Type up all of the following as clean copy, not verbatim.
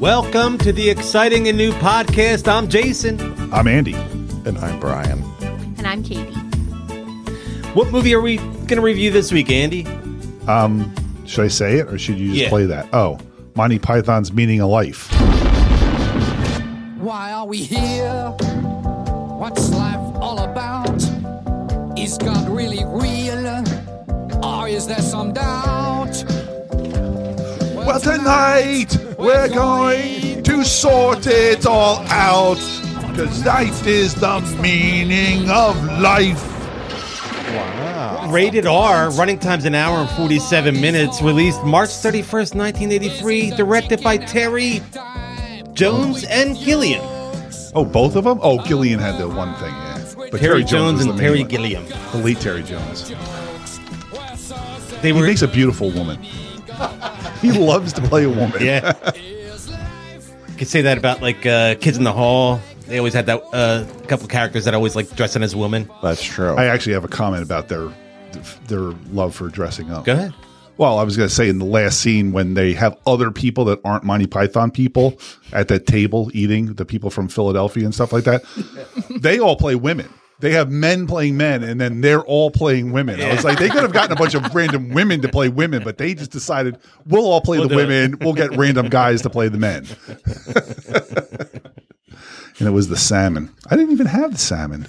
Welcome to the exciting and new podcast. I'm Jason. I'm Andy. And I'm Brian. And I'm Caitie. What movie are we going to review this week, Andy? Should I say it or should you just play that? Oh, Monty Python's Meaning of Life. Why are we here? What's life all about? Is God really real? Or is there some doubt? Well, tonight we're going to sort it all out, because that is the meaning of life. Wow. Rated R, running time's an hour and 47 minutes, released March 31st, 1983, directed by Terry Jones and Gilliam. Oh, both of them? Oh, Gillian had the one thing, yeah. But Terry Jones was and the Terry main one. Gilliam. The late Terry Jones. They He were, makes a beautiful woman. He loves to play a woman. yeah. You could say that about like Kids in the Hall. They always had that couple characters that always like dressing as women. That's true. I actually have a comment about their love for dressing up. Go ahead. Well, I was going to say in the last scene when they have other people that aren't Monty Python people at that table eating, the people from Philadelphia and stuff like that, they all play women. They have men playing men, and then they're all playing women. I was like, they could have gotten a bunch of random women to play women, but they just decided, we'll all play the women. We'll get random guys to play the men. And it was the salmon. I didn't even have the salmon.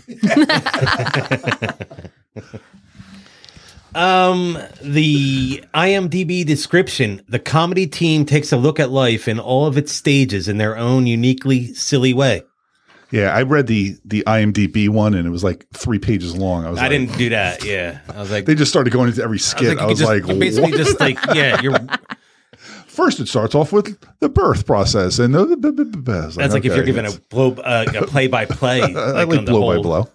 The IMDb description: the comedy team takes a look at life in all of its stages in their own uniquely silly way. Yeah, I read the IMDb one, and it was like 3 pages long. I didn't do that. Yeah, I was like, they just started going into every skit. I was like, you basically what? just like, yeah, you're. First, it starts off with the birth process, and That's like if you're given a play-by-play. I like blow by blow.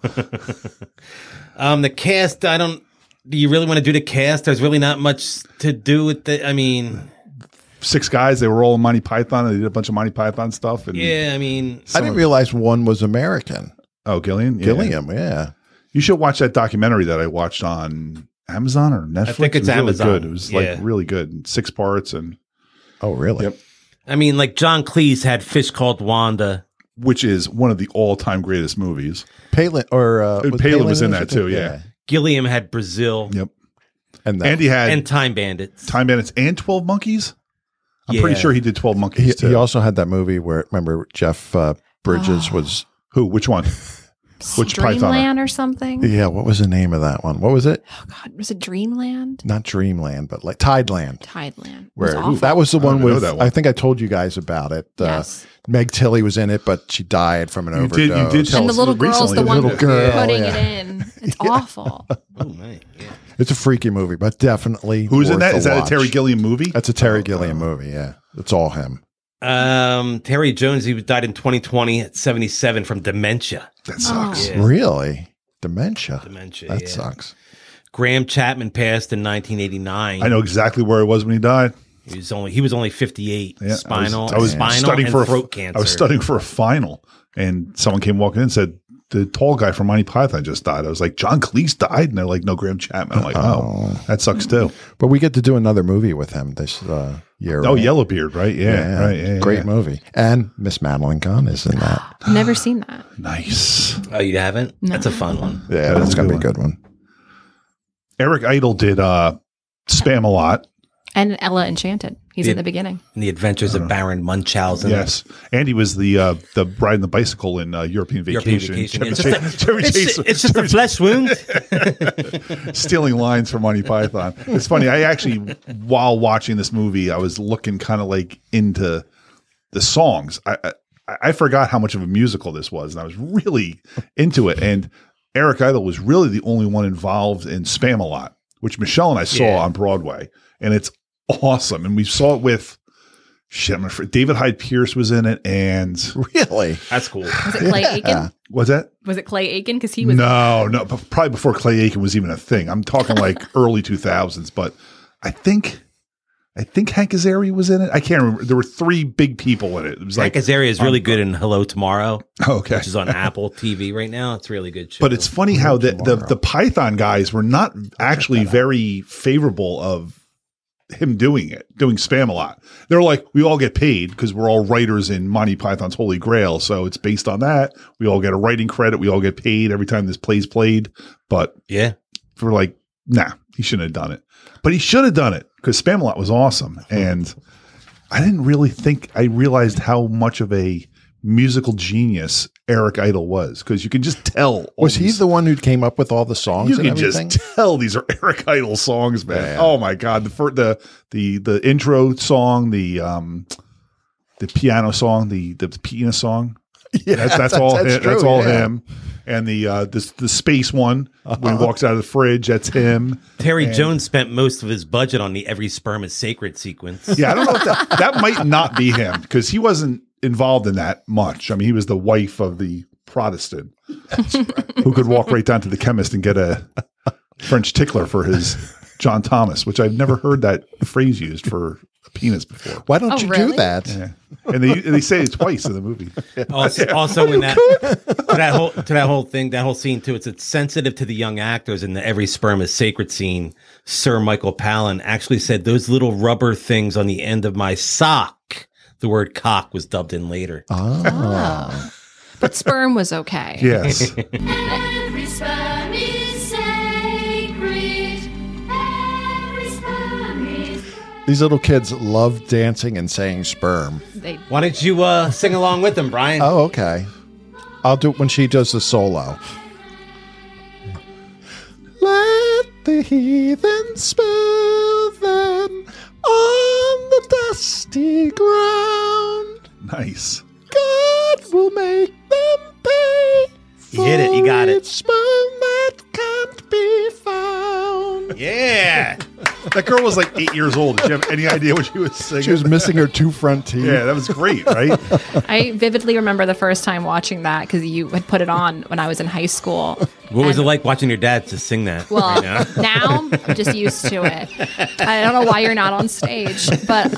The cast, do you really want to do the cast? There's really not much to do with it. I mean, 6 guys, they were all in Monty Python, and they did a bunch of Monty Python stuff. And yeah, I mean, I didn't realize one was American. Oh, Gilliam? Yeah. Gilliam, yeah. You should watch that documentary that I watched on Amazon or Netflix. I think it's Really Amazon. good. It was like really good. 6 parts, and Oh, really? Yep. I mean, like John Cleese had Fish Called Wanda. which is one of the all-time greatest movies. Palin was in that too, yeah. Gilliam had Brazil. Yep. And Andy had and Time Bandits. Time Bandits and 12 Monkeys. I'm Yeah. pretty sure he did 12 Monkeys too. he also had that movie where, remember, Jeff Bridges was... Who? Which one? Which Python? Dreamland or something? Yeah, what was the name of that one? What was it? Oh, God. Was it Dreamland? Not Dreamland, but like Tideland. Tideland. It Where was awful. that was the one don't know with, that one. I think I told you guys about it. Yes. Meg Tilly was in it, but she died from an overdose. You did tell And the us little girl's recently. the one little girl, putting yeah. it in. It's awful. Oh, man. Yeah. It's a freaky movie, but definitely Who's in worth that? a Is that a watch. Terry Gilliam movie? That's a Terry Gilliam movie, yeah. It's all him. Terry Jones, he died in 2020 at 77 from dementia. That sucks. Yeah. Really? Dementia? Dementia, That yeah. sucks. Graham Chapman passed in 1989. I know exactly where I was when he died. He was only 58. Yeah, Spinal, I was spinal studying and for throat cancer. I was studying for a final, and someone came walking in and said, the tall guy from Monty Python just died. I was like, John Cleese died? And they're like, no, Graham Chapman. I'm like, oh, that sucks too. But we get to do another movie with him this year. Oh, right? Yellowbeard, right? Yeah, right. Yeah, Great yeah. movie. And Miss Madeline Kahn is in that. I've never seen that. Nice. Oh, you haven't? No. That's a fun one. Yeah, that's going to be a good one. Eric Idle did Spam a lot. And Ella Enchanted. He's in the beginning. And the Adventures of Baron Munchausen. Yes. Andy was the riding the bicycle in European Vacation. It's Chevy Chase- it's just a flesh wound. stealing lines from Monty Python. It's funny. I actually, while watching this movie, I was looking kind of like into the songs. I forgot how much of a musical this was, and I was really into it. And Eric Idle was really the only one involved in Spam-A-Lot, which Michelle and I saw on Broadway, and it's awesome. And we saw it with David Hyde Pierce was in it, and Really? That's cool. Was it Clay Aiken? was that? Was it Clay Aiken? Because he was. No, probably before Clay Aiken was even a thing. I'm talking like early 2000s, but I think Hank Azaria was in it. I can't remember. There were 3 big people in it. It was Hank like Azaria is really good in Hello Tomorrow, okay. which is on Apple TV right now. It's a really good show. But it's funny how the Python guys were not actually very favorable of him doing Spam-A-Lot. They're like, we all get paid because we're all writers in Monty Python's Holy Grail. So it's based on that. We all get a writing credit. We all get paid every time this play's played. But Yeah. we're like, nah, he shouldn't have done it. But he should have done it because Spam-A-Lot was awesome. And I didn't really think I realized how much of a musical genius Eric Idle was, because you can just tell. Was he the one who came up with all the songs? You and can everything? just tell these are Eric Idle songs, man. Yeah. Oh my god, the intro song, the piano song, the penis song. Yeah, that's all. true, That's all yeah. him. And the space one when he walks out of the fridge, that's him. Terry Jones spent most of his budget on the "Every Sperm is Sacred" sequence. Yeah, I don't know if that might not be him because he wasn't involved in that much. I mean, he was the wife of the Protestant who could walk right down to the chemist and get a French tickler for his John Thomas, which I've never heard that phrase used for a penis before. Why don't Oh, you really? do that? Yeah. And they say it twice in the movie. Also in that to that whole thing, that whole scene too, it's sensitive to the young actors in the "Every Sperm is Sacred" scene. Sir Michael Palin actually said those little rubber things on the end of my sock. The word "cock" was dubbed in later. Oh. But sperm was okay. Yes. Every sperm is sacred. Every sperm is. These little kids love dancing and saying sperm. Why don't you sing along with them, Brian? Oh, okay. I'll do it when she does the solo. Let the heathen spill them on the dusty ground. Nice. God will make them pay. You hit it. You got it. for each sperm that can't be found. Yeah. That girl was like 8 years old. Did you have any idea what she was singing? She was missing her two front teeth. Yeah, that was great, right? I vividly remember the first time watching that because you had put it on when I was in high school. What was it like watching your dad just sing that? Well, right now? now I'm just used to it. I don't know why you're not on stage, but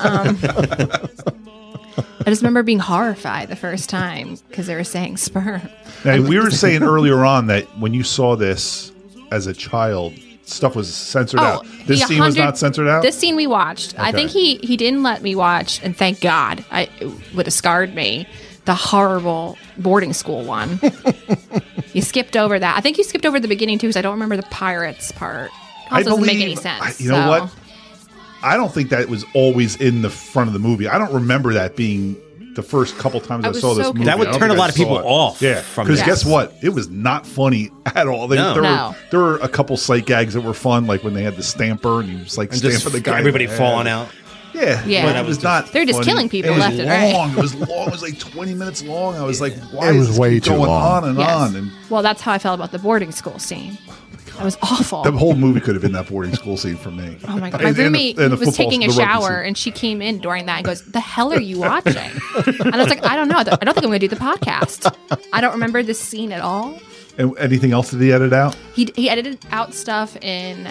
I just remember being horrified the first time because they were saying sperm. Now, we were saying earlier on that when you saw this as a child, stuff was censored out. This he scene was 100 not censored out? This scene we watched. I think he didn't let me watch, and thank God. It would have scarred me. The horrible boarding school one. You skipped over that. I think you skipped over the beginning too, because I don't remember the pirates part. Also doesn't make any sense. You know what? I don't think that was always in the front of the movie. I don't remember that being the first couple times I was saw this so movie. That would I don't turn a think I lot of saw people it. off Yeah, from because that. guess what? It was not funny at all. No. There were a couple sight gags that were fun, like when they had the stamper and he was like And stamping just the guy. in everybody the head. falling out. Yeah, Yeah. but That it was was not. They're just funny. killing people It was left and right. long. It was long. It was like 20 minutes long. I was like, why It is was this way keep too going long. on and Yes. on? And Well, that's how I felt about the boarding school scene. That was awful. the whole movie could have been that boarding school scene for me. Oh my god! My And the- roommate and the was football- taking a the rugby shower, scene. and she came in during that and goes, "The hell are you watching?" And I was like, "I don't know. I don't think I'm going to do the podcast. I don't remember this scene at all." And anything else did he edit out? He edited out stuff in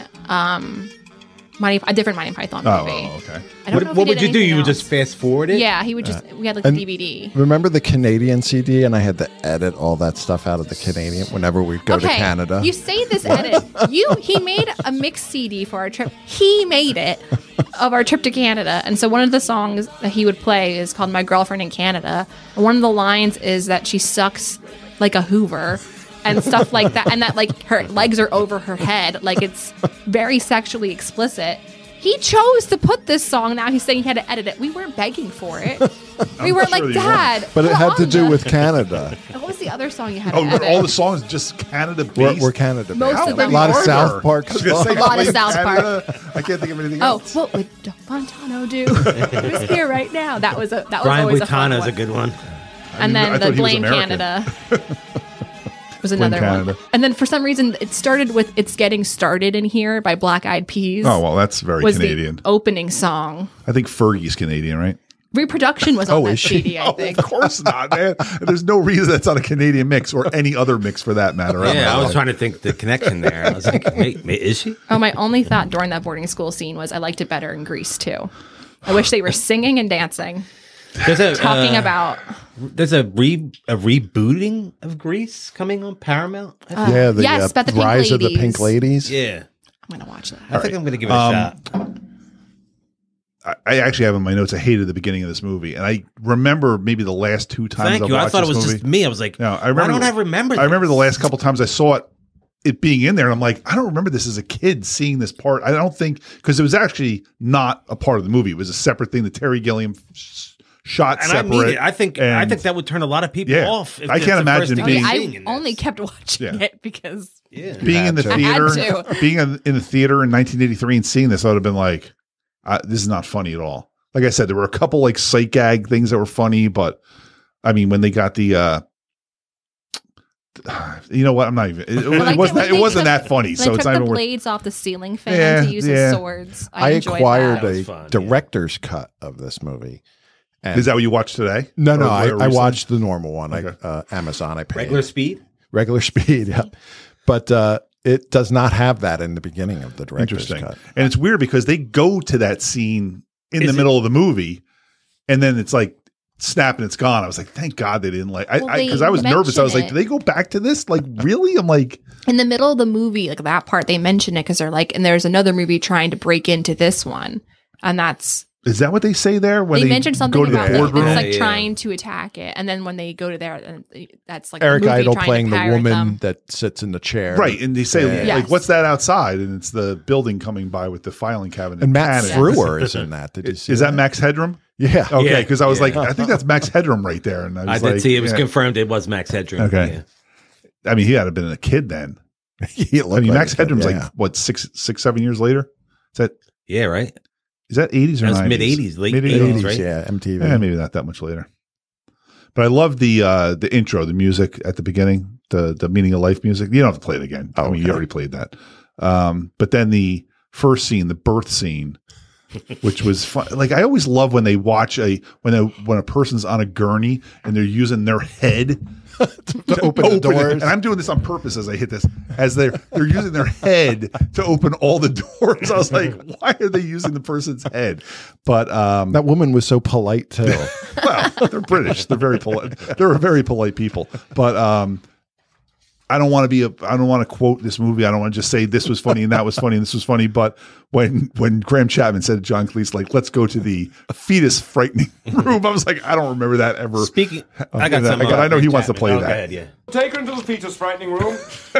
a different Monty Python Oh, movie. okay. I don't know What if he would did you do? anything You would else. just fast forward it? Yeah, he would just. We had like And- the DVD. Remember the Canadian CD, and I had to edit all that stuff out of the Canadian whenever we'd go to Canada. You say this edit. He made a mix CD for our trip. He made it of our trip to Canada. And so one of the songs that he would play is called My Girlfriend in Canada. And one of the lines is that she sucks like a Hoover and stuff like that. And that like her legs are over her head. Like it's very sexually explicit. He chose to put this song. Now he's saying he had to edit it. We weren't begging for it. We weren't sure like, you Dad. but it put had to on do the-" with Canada. What was the other song you had Oh, to were edit? all the songs just Canada based? We're Canada. Most based. of them A lot of are South there? Park I was gonna say, songs. A lot of played South Canada. I can't think of anything Oh, else. what would Doug Fontano do? Who's here right now? That was Brian always a fun Buitano is one. a good one. And I then thought the he was Blame American. Canada was another Canada. one. And then for some reason, it started with "It's Getting Started in Here" by Black Eyed Peas. Oh, well, that's very was Canadian. the opening song. I think Fergie's Canadian, right? Reproduction was on Oh, that is she? CD, I Oh, think. of course not, man. There's no reason that's on a Canadian mix or any other mix for that matter. Yeah, I was trying to think the connection there. I was like, wait, is she? Oh, my only thought during that boarding school scene was I liked it better in Greece too. I wish they were singing and dancing, There's a talking about. There's a rebooting of Grease coming on Paramount. I think. Yeah, the Yes, about the Pink Rise of the Ladies. Pink Ladies. Yeah, I'm gonna watch that. I think I'm going to give it a shot. I actually have in my notes, I hated the beginning of this movie. And I remember maybe the last 2 times Thank you. I thought it was just me. I was like, no, why don't I remember I remember the last couple times I saw it being in there. And I'm like, I don't remember this as a kid seeing this part. I don't think, because it was actually not a part of the movie. It was a separate thing that Terry Gilliam shot and separate. I mean it. I think that would turn a lot of people off. I can't imagine being. I only kept watching it because being in the theater, being in the theater in 1983 and seeing this, I would have been like, this is not funny at all. Like I said, there were a couple like sight gag things that were funny, but I mean, when they got the, you know what? I'm not even. It wasn't that funny. So it's not even the blades off the ceiling fan to use as swords. I acquired a director's cut of this movie. And is that what you watched today? No, I watched the normal one. Okay. Amazon. I paid regular speed. Yeah, but it does not have that in the beginning of the director's cut. And it's weird because they go to that scene in the middle of the movie, and then it's like snap and it's gone. I was like, thank God they didn't because I was nervous. I was like, do they go back to this? Like, really? I'm like, in the middle of the movie, like that part, they mention it because they're like, and there's another movie trying to break into this one, and that's. Is that what they say there? When they mentioned something about the it's like trying to attack it, and then when they go to there, that's like Eric Idle playing the woman that sits in the chair, right? And they say like, "What's that outside?" And it's the building coming by with the filing cabinet. And Matt Frewer is in that. Did you see? Is that Max Headroom? Yeah. Okay, because I was like, I think that's Max Headroom right there. And I did see it was confirmed it was Max Headroom. Okay. I mean, he had to have been a kid then. Max Headroom's like what 6, 7 years later. Is that? Yeah. Right. Is that 80s or 90s? Mid 80s, late 80s, right? Yeah, MTV. Maybe not that much later. But I love the intro, the music at the beginning, the meaning of life music. You don't have to play it again. I mean, you already played that. But then the first scene, the birth scene, which was fun. Like I always love when they watch when a person's on a gurney and they're using their head to open the doors. And I'm doing this on purpose as I hit this, as they're using their head to open all the doors. I was like, why are they using the person's head? But that woman was so polite too. Well, they're British. They're very polite. They're very polite people. But I don't want to quote this movie. I don't want to just say this was funny and that was funny and this was funny. But when Graham Chapman said to John Cleese, like, let's go to the fetus frightening room, I was like, I don't remember that ever. Speaking, I got something. I know he wants to play that. Go ahead, yeah. Take her into the fetus frightening room.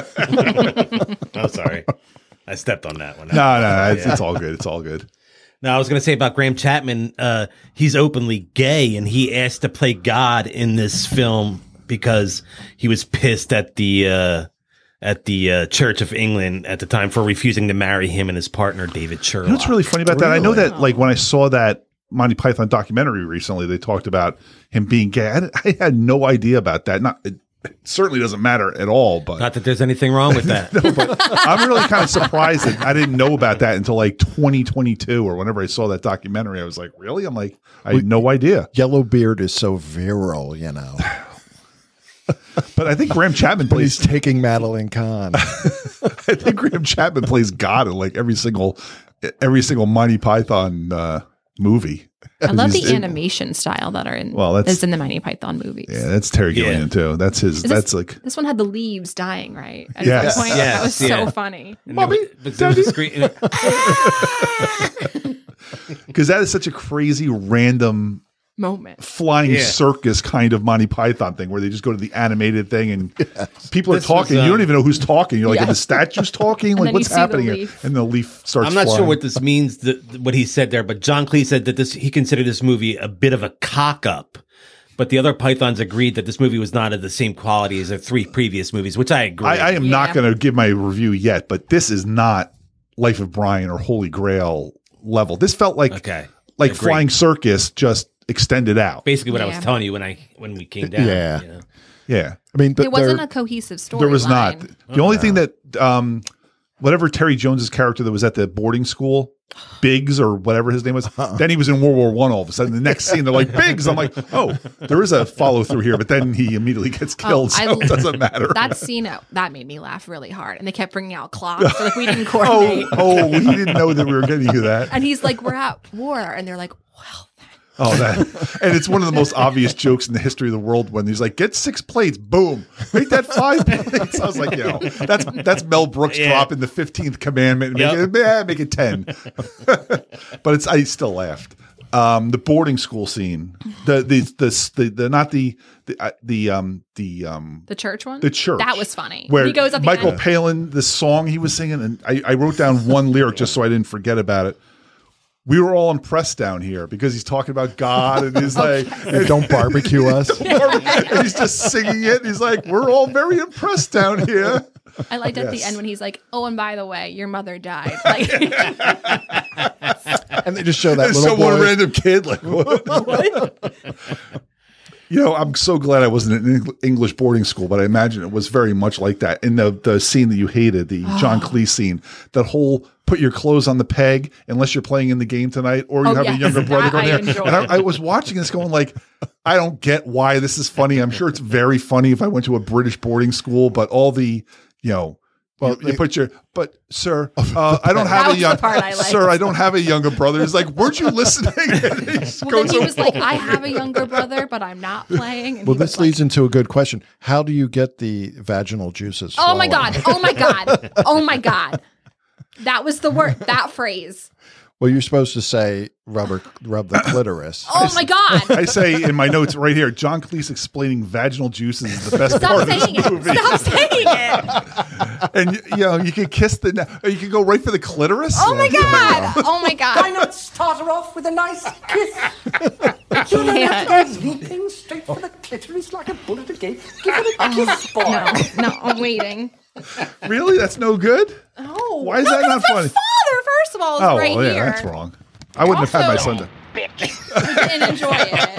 I'm sorry. I stepped on that one. No, it's all good. It's all good. Now, I was going to say about Graham Chapman, he's openly gay, and he asked to play God in this film because he was pissed at the Church of England at the time for refusing to marry him and his partner, David Sherlock. You know what's really funny about that? I know that like when I saw that Monty Python documentary recently, they talked about him being gay. I had no idea about that. It certainly doesn't matter at all. But not that there's anything wrong with that. No, but I'm really kind of surprised that I didn't know about that until like 2022 or whenever I saw that documentary. I was like, really? I'm like, I had no idea. Yellowbeard is so virile, you know. But I think Graham Chapman plays taking Madeline Kahn. I think Graham Chapman plays God in like every single Monty Python movie. I love the animation style that are in. That's in the Monty Python movies. Yeah, that's Terry Gilliam too. That's his. That's like this one had the leaves dying right. At yes, that point. That was so funny. Mommy, because that is such a crazy random moment flying circus kind of Monty Python thing where they just go to the animated thing and people are talking. You don't even know who's talking. You're like, are the statues talking? Like, what's happening here? And the leaf starts I'm not flying. sure what this means, what he said there, but John Cleese said that he considered this movie a bit of a cock-up. But the other Pythons agreed that this movie was not of the same quality as the 3 previous movies, which I agree. I am not going to give my review yet, but this is not Life of Brian or Holy Grail level. This felt like Flying Circus just extended out. Basically what I was telling you when we came down. Yeah. You know? Yeah. I mean, but it wasn't a cohesive story. There was not. The only thing that whatever Terry Jones's character that was at the boarding school, Biggs or whatever his name was, then he was in World War I all of a sudden. The next scene, they're like, Biggs. I'm like, oh, there is a follow through here, but then he immediately gets killed, so it doesn't matter. That scene, that made me laugh really hard. And they kept bringing out clocks, so like we didn't coordinate. We didn't know that we were getting you that. And he's like, we're at war. And they're like, well, Oh, and it's one of the most obvious jokes in the history of the world when he's like, "Get 6 plates, boom, make that 5 plates." I was like, that's Mel Brooks dropping the 15th commandment, and make it 10. But I still laughed. The boarding school scene, the church one, the church, that was funny. Where he goes at the Michael end. Palin, the song he was singing, and I wrote down one lyric just so I didn't forget about it. We were all impressed down here because he's talking about God and he's like, don't barbecue us. And he's just singing it. And he's like, we're all very impressed down here. I liked at the end when he's like, "Oh, and by the way, your mother died." Like, and they just show that and little one boy. random kid like, what? I'm so glad I wasn't in English boarding school, but I imagine it was very much like that. In the scene that you hated, the John Cleese scene, that whole put your clothes on the peg unless you're playing in the game tonight or you have a younger brother going there. And I was watching this going like, I don't get why this is funny. I'm sure it's very funny if I went to a British boarding school, but all the, well, you put your, but sir, I don't have a young, sir, I don't have a younger brother. He's like, weren't you listening? And he was like, I have a younger brother, but I'm not playing. And well, this leads into a good question. How do you get the vaginal juices flowing? Oh my God. Oh my God. Oh my God. That was the word, that phrase. Well, you're supposed to say rub the clitoris. Oh my God. I say in my notes right here, John Cleese explaining vaginal juices is the best part of this movie. Stop saying it. And you can kiss you can go right for the clitoris. Oh my God. Oh my God. Why not start her off with a nice kiss? You don't have to go leaping straight for the clitoris like a bull at a gate. Give her a kiss, boy. No, I'm waiting. Really? That's no good? Oh. Why is that not funny? Father, first of all, is right here. That's wrong. I wouldn't have had my son. Didn't enjoy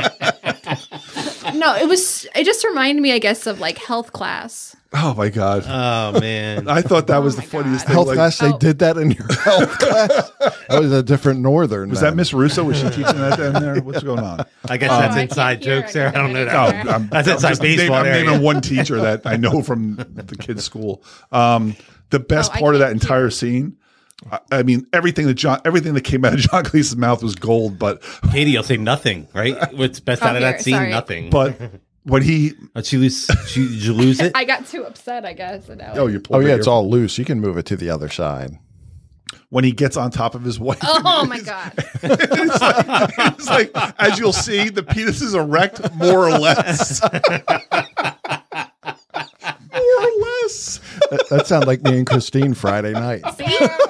it. No, it just reminded me, I guess, of like health class. Oh my God. Oh man. I thought that was the funniest thing. Health class, they did that in your health class? That was a different northern. Was that Miss Russo? Was she teaching that down there? What's going on? I guess that's inside jokes there. I don't know that. No, that's inside baseball. I'm naming one teacher that I know from the kids' school. The best part of that entire scene, I mean, everything that came out of John Cleese's mouth was gold, but Caitie, you'll say nothing, right? What's best out of that scene? Nothing. But when did you lose it? I got too upset, I guess. It's all loose. You can move it to the other side. When he gets on top of his wife. Oh my God. it's like, as you'll see, the penis is erect, more or less. More or less. That sounds like me and Christine Friday night. See?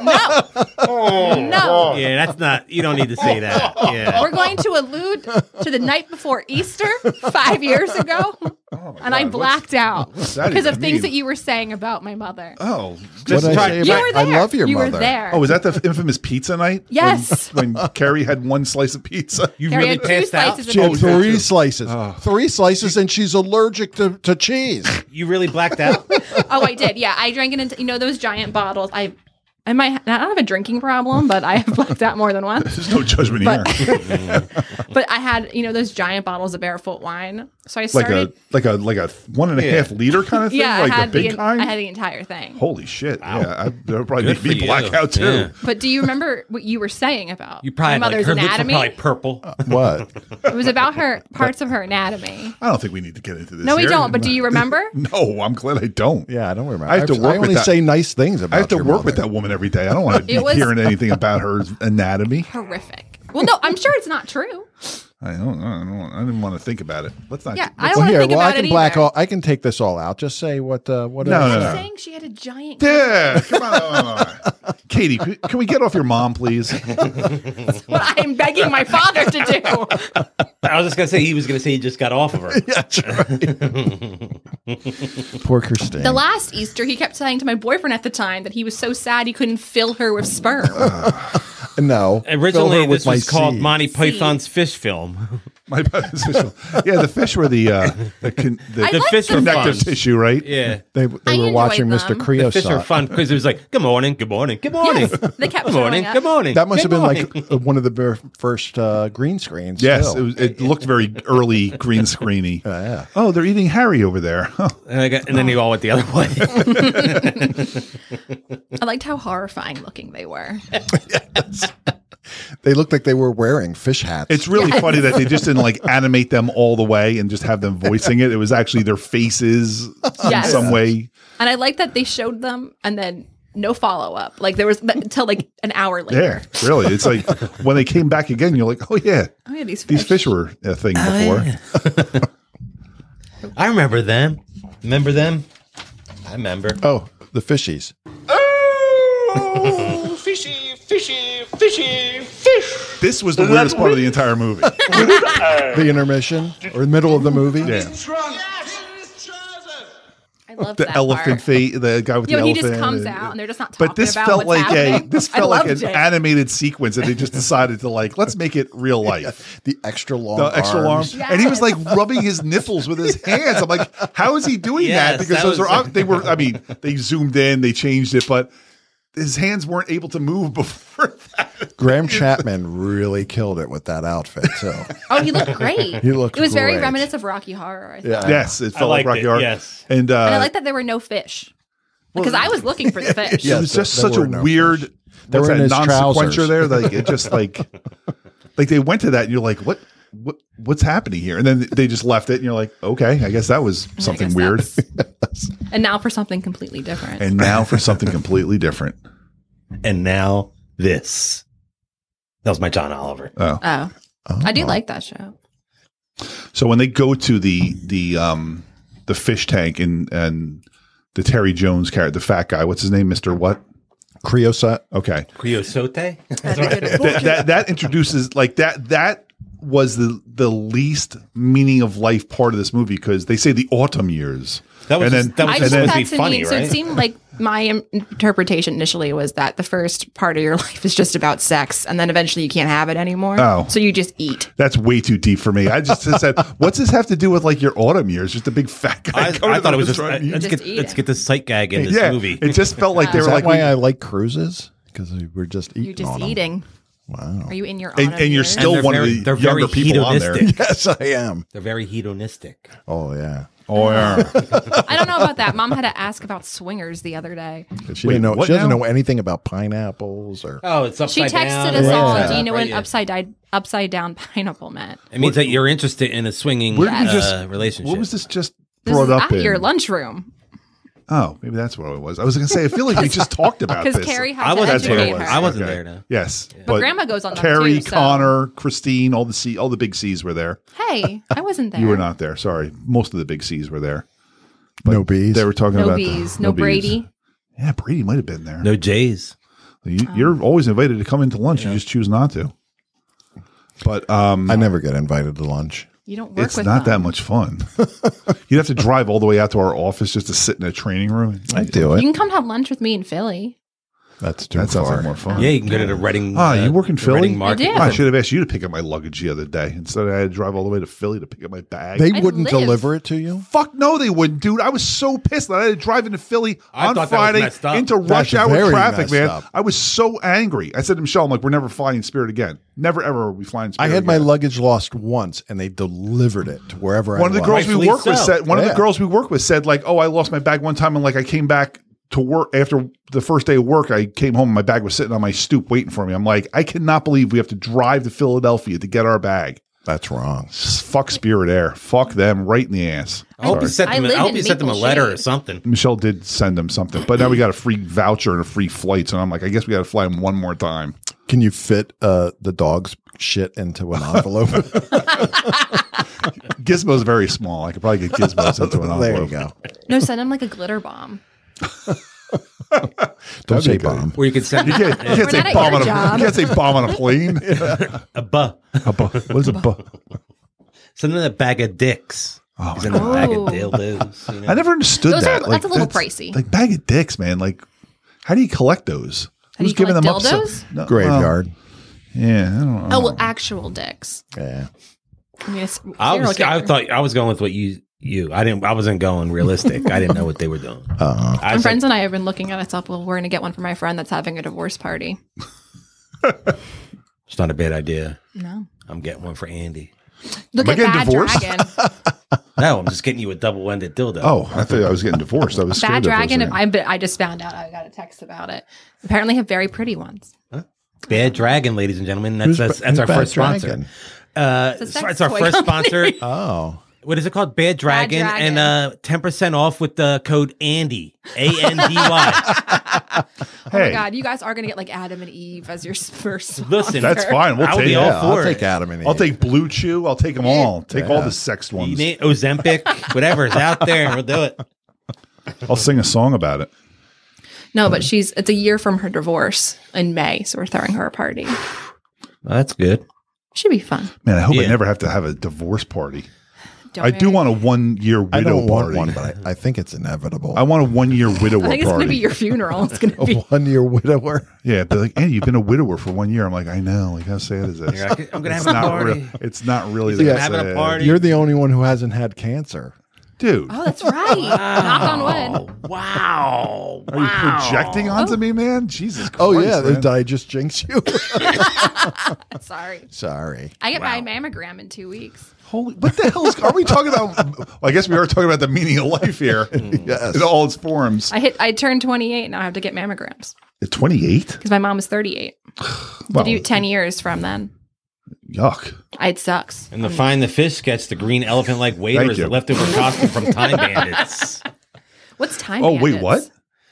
No. No. Yeah, that's not, you don't need to say that. Yeah. We're going to allude to the night before Easter 5 years ago. And I blacked out because of things that you were saying about my mother. Oh, you were there. I love your mother. You were there. Oh, was that the infamous pizza night? Yes. When Carrie had one slice of pizza. You Carrie really had passed out? She had 3 slices. 3 slices, and she's allergic to cheese. You really blacked out? Oh, I did. Yeah, I drank it into those giant bottles. I might not have a drinking problem, but I have blacked out more than once. There's no judgment here. But I had, those giant bottles of barefoot wine. So I started like a 1.5 liter kind of thing, yeah, like the big kind. I had the entire thing. Holy shit! Wow. Yeah, there probably need to be blackout too. Yeah. But do you remember what you were saying about You probably my mother's her lips were anatomy? probably purple. What? It was about her parts of her anatomy. I don't think we need to get into this. No, we here. don't. But do you remember? No, I'm glad I don't. Yeah, I don't remember. I have to work I only with that. say nice things about I have to your work mother. with that woman every day. I don't want to be hearing anything about her anatomy. Horrific. Well, no, I'm sure it's not true. I didn't want to think about it. Let's not. Yeah, I don't want to think about it either. I can take this all out. Just say what. What? No. Saying she had a giant. Yeah, come on. Caitie, can we get off your mom, please? That's what I'm begging my father to do. I was just going to say, he was going to say he just got off of her. That's right. Poor Christine. The last Easter, he kept saying to my boyfriend at the time that he was so sad he couldn't fill her with sperm. No. Originally, this was called seed. Monty Python's fish film. Yeah, the fish were the fish were connective fun. tissue, right? Yeah. They were watching them. Mr. Creosote. The fish are fun because it was like, good morning, good morning, good morning. Yes, they kept Good morning, showing up. good morning. That must have good been morning. like one of the first green screens. Yes, too. it looked very early green screeny. Yeah. Oh, they're eating Harry over there. Huh. And then they all went the other way. I liked how horrifying looking they were. Yes. They looked like they were wearing fish hats. It's really funny that they just didn't like animate them all the way and just have them voicing it. It was actually their faces in some way. And I like that they showed them and then no follow up. Like there was until like an hour later. Yeah, really. It's like when they came back again, you're like, oh yeah, these fish were a thing before. Yeah. I remember them. Remember them? I remember. Oh, the fishies. Oh, fishy, fishy, fishy, fish. This was the weirdest part of the entire movie. The intermission or the middle of the movie. Yeah. I love The that elephant part. face, the guy with the He elephant. just comes out and they're just not talking But this about felt what's like happening. this I felt like loved an it. animated sequence, and they just decided to like let's make it real life. The extra long The extra arms. long, and he was like rubbing his nipples with his hands. I'm like, how is he doing Yes, that? Because that those was- are they were. I mean, they zoomed in, they changed it, but his hands weren't able to move before that. Graham Chapman really killed it with that outfit too. Oh, he looked great. He looked It was very great. reminiscent of Rocky Horror. I thought. Yeah. Yes, it felt like liked Rocky it, Horror. yes. And And I like that there were no fish. Because I was looking for the fish. Yeah. it was Yes, just there such a were no weird. fish. They What's were in that his non-sequencer trousers. there? Like it just like they went to that, and you're like, what's happening here? And then they just left it, and you're like, okay, I guess that was something guess weird. And now for something completely different. And now for something completely different. And now this. That was my John Oliver. Oh, I do like that show. so when they go to the fish tank and the Terry Jones character, the fat guy, what's his name, Mister What? Creosote. Okay, Creosote? that introduces like that was the least meaning of life part of this movie because they say the autumn years. That was And just, that was I just took supposed to that be to funny, mean, right? so it seemed like my interpretation initially was that the first part of your life is just about sex, and then eventually you can't have it anymore. Oh. So you just eat. That's way too deep for me. I just said, what's this have to do with like your autumn years? Just a big fat guy. I thought it was just, trying to- let's get this sight gag in this yeah, movie. it just felt like they Is were that like, why I like cruises? Because we're just eating. You're just on 'em. eating. Wow. Are you in your and autumn you're years? still they're one very- of they're the younger very people on there. hedonistic. Yes, I am. They're very hedonistic. Oh yeah. Oh yeah. I don't know about that. Mom had to ask about swingers the other day. She Wait, didn't know. what She doesn't now? know anything about pineapples or. Oh, it's She upside texted down. us all. Yeah. Do you know what Right, an upside down pineapple meant? It means that you're interested in a swinging Where did we just relationship. What was this just This brought is up at your in? lunchroom Oh, maybe that's what it was. I was going to say. I feel like we just talked about because this. Carrie had I to wasn't That's what educate it was. her. I wasn't Okay. there, though. Yes, But Grandma goes on them Carrie, too, so- Connor, Christine, all the big C's were there. Hey, I wasn't there. You were not there. Sorry, most of the big C's were there. No bees. They were talking No about bees. the, No bees. Brady. Yeah, Brady might have been there. No Jays. You're always invited to come into lunch. You just choose not to. But I never get invited to lunch. You don't work it's with not that them. much fun. You'd have to drive all the way out to our office just to sit in a training room. I do You it. can come have lunch with me in Philly. That's too That sounds far. like more fun. Yeah, you can go to the Reading. You work in the Philly? Reading Market. I do. I should have asked you to pick up my luggage the other day. Instead, I had to drive all the way to Philly to pick up my bag. They I wouldn't live- deliver it to you. Fuck no, they wouldn't, dude. I was so pissed that I had to drive into Philly I on thought that was Friday messed up. into rush That's hour very traffic, messed man. up. I was so angry. I said to Michelle, I'm like, we're never flying Spirit again. Never, ever are we flying I Spirit had my again. luggage lost once, and they delivered it to wherever One of I the was. girls we Rightfully work with so. said, one of the Yeah. girls we work with said, like, oh, I lost my bag one time, and like I came back to work after the first day of work. I came home and my bag was sitting on my stoop waiting for me. I'm like, I cannot believe we have to drive to Philadelphia to get our bag. That's wrong. Fuck Spirit Air. Fuck them right in the ass. I hope you Sorry. sent them. I I live hope in you sent them a Maple letter or Shade. something. Michelle did send them something, but now we got a free voucher and a free flight. So I'm like, I guess we got to fly them one more time. Can you fit the dog's shit into an envelope? Gizmo's very small. I could probably get Gizmo's into an envelope. There you go. No, send him like a glitter bomb. Don't That'd say be good. bomb. Or you could send You can't, you can't We're say not at bomb your on a job. you can't say bomb on a plane. a buh. What is a bu? Send them a bag of dicks. Oh, Send them a bag of Oh. dildos. You know? I never understood Those that. are- that's a little pricey. Like bag of dicks, man. Like, how do you collect those? How do you collect dildos? No, Graveyard. yeah, I don't know. Oh, well, actual dicks. Yeah. I mean, it's I serial thought killer. I was going with what you. I wasn't going realistic. I didn't know what they were doing. I My was friends and I have been looking at it. Up. Well, we're going to get one for my friend that's having a divorce party. it's not a bad idea. No. I'm getting one for Andy. Look Am I at getting Bad divorced? Dragon. No, I'm just getting you a double-ended dildo. Oh, I thought I was getting divorced. I was scared Bad there for a Dragon. second. I just found out. I got a text about it. Apparently, have very pretty ones. Bad Dragon, ladies and gentlemen. Who's That's Bad our first Dragon? sponsor. It's a It's our sex first toy company. sponsor. Oh. What is it called? Bad Dragon, Dragon. and 10% off with the code Andy, ANDY. Oh my Hey, God, you guys are gonna get like Adam and Eve as your first sponsor. Listen, that's fine. We'll I would take be it. all Yeah, for I'll it. take Adam and Eve. I'll take Blue Chew. I'll take them all. Take all the sexed You ones. need Ozempic, whatever is out there, we'll do it. I'll sing a song about it. No, but it's a year from her divorce in May, so we're throwing her a party. Well, that's good. Should be fun. Man, I hope I Yeah. never have to have a divorce party. Don't I do marry- want a 1 year widow I don't want party. one, but I think it's inevitable. I want a 1 year widower I think it's party. gonna be your funeral. It's gonna a be 1 year widower. Yeah, they're like, hey, you've been a widower for 1 year. I'm like, I know. Like, how sad is this? You're like, I'm gonna It's have a not party. real. It's not really Yeah. that Having a sad. party. You're the only one who hasn't had cancer. Dude. Oh, that's right. Knock on wood. Wow. Are you projecting onto me, man? Jesus Christ. Oh, yeah. man. Did I just jinx you? Sorry. Sorry. I get my mammogram in 2 weeks. Holy, what the hell are we talking about? Well, I guess we are talking about the meaning of life here Yes. in all its forms. I turned 28 and now I have to get mammograms At 28? because my mom is 38. Well, To do 10 years from then. yuck. It sucks. And the Find the Fish sketch, the green elephant like waiter Thank is you. a leftover costume from Time Bandits. What's time? Oh, wait, Bandits? what?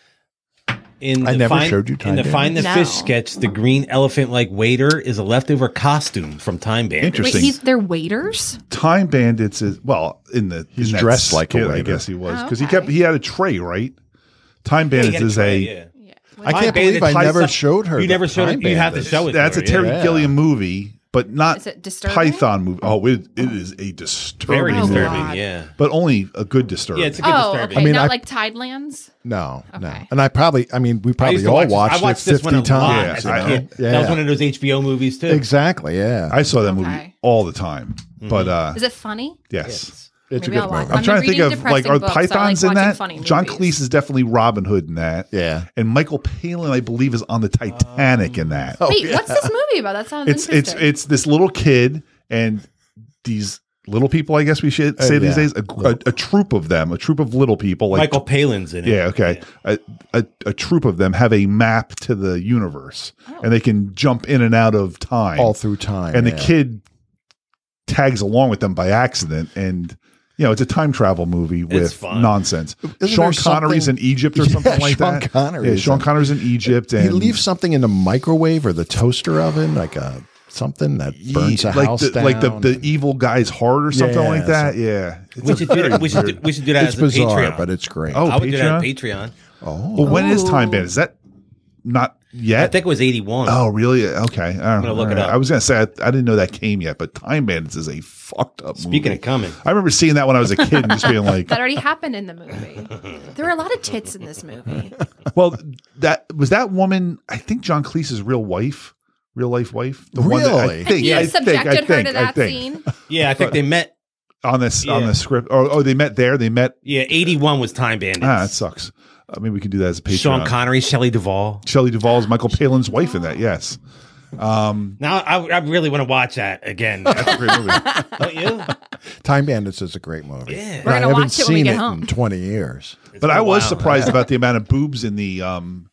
In I the never find, showed you Time In the Find the Bandits. Fish No. sketch, the green elephant like waiter is a leftover costume from Time Bandits. Wait, Interesting. they're waiters? Time Bandits is, well, He's in that dressed like a skit, I waiter. guess he was. Oh, Because okay. he had a tray, right? Time Yeah, you Bandits gotta is try a, it, yeah. Yeah. I Time can't believe Bandits I ties never up- showed her. You never the showed it. Time You have to Bandits. show it. that's a to her, Terry yeah. Gilliam movie, but not Is it disturbing? Python movie. Oh, it is a disturbing Very movie. disturbing, God. yeah. But only a good disturbing. Yeah, it's a good Oh, disturbing. okay. I mean, Not I- like Tidelands? No, no. Okay. And we I probably used to all watch this- watched I watched it this one 50 a lot times. as you a know? kid. Yeah. That was one of those HBO movies too. Exactly, yeah. I saw that movie Okay. all the time. But Is it funny? yes. It's Maybe a I'll good watch movie. it. I'm trying to think reading of like, depressing are books. I like pythons in watching that? funny John movies. Cleese is definitely Robin Hood in that. Yeah. And Michael Palin, I believe, is on the Titanic in that. Wait, what's this movie about? That sounds It's interesting. this little kid and these little people, I guess we should say these yeah. days, a troop of them, a troop of little people. Like Michael Palin's in it. yeah, okay. A troop of them have a map to the universe, and they can jump in and out of time All through time. And the yeah. kid tags along with them by accident, and it's a time travel movie with fun. nonsense. Isn't Sean there Connery's in something- Egypt or something like Sean that. Connery is Sean in- Connery's in Egypt, and He leaves something in the microwave or the toaster oven, like something that burns a like house the, down. like the evil guy's heart or something Yeah, like that. Yeah, It's We a should do very that. We weird- should do that It's as a bizarre, Patreon. but it's great. Oh, I would do that on Patreon? Patreon. Well, when is Time Ooh. Bandits? Is that not yet? I think it was 81. Oh, really? Okay. I'm gonna look it up. I was gonna say I didn't know that came yet, but Time Bandits is a fucked up Speaking movie. of coming, I remember seeing that when I was a kid and just being like, that already happened in the movie. There were a lot of tits in this movie. well, that woman. I think John Cleese's real life wife. The one that Really? I think, He I think, subjected her to I that think. scene. yeah, I think they met. on this on Yeah. the script. Oh, they met there. They met. Yeah, 81 was Time Bandits. That sucks. Maybe we could do that as a Patreon. Sean Connery, Shelley Duvall. Shelley Duvall is Michael Palin's wife in that. Yes, Now I really want to watch that again. that's a great movie. Don't you? Time Bandits is a great movie. Yeah. We're I gonna haven't watch it when we seen get it home. in 20 years. It's But been I a was while. surprised about the amount of boobs in the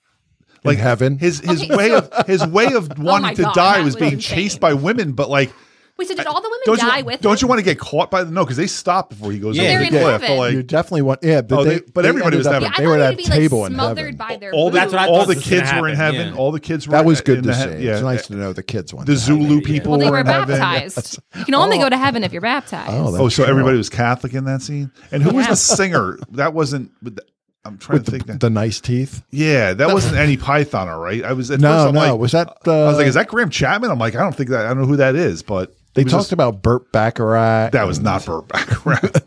Like heaven. His Okay, way so- of his way of wanting my to God, die that was was being insane. chased by women. But like, Wait, so did all the women don't die you with don't him? you want to get caught by no? Because they stop before he goes Yeah, over they're the in cliff. heaven. But You like, definitely want, yeah, but Oh, but everybody ended was up- having- Yeah, I they thought were they'd at a be table like in smothered heaven. by their all the That's what I all thought the was kids gonna were in happen, heaven. yeah. All the kids were That was good in to the see. he- Yeah, It's nice to know the kids went the to Zulu heaven. people Well, they were were in heaven. baptized. You can only go to heaven if you're baptized. Oh, So true. everybody was Catholic in that scene. And who was Yeah. the singer? That wasn't. I'm trying with to think. the nice teeth. Yeah, that wasn't any Python, all right. I was at No, first, I'm no. like, Was that? I was like, is that Graham Chapman? I'm like, I don't know who that is, but They it was talked just- about Burt Bacharach. that was not Burt Bacharach.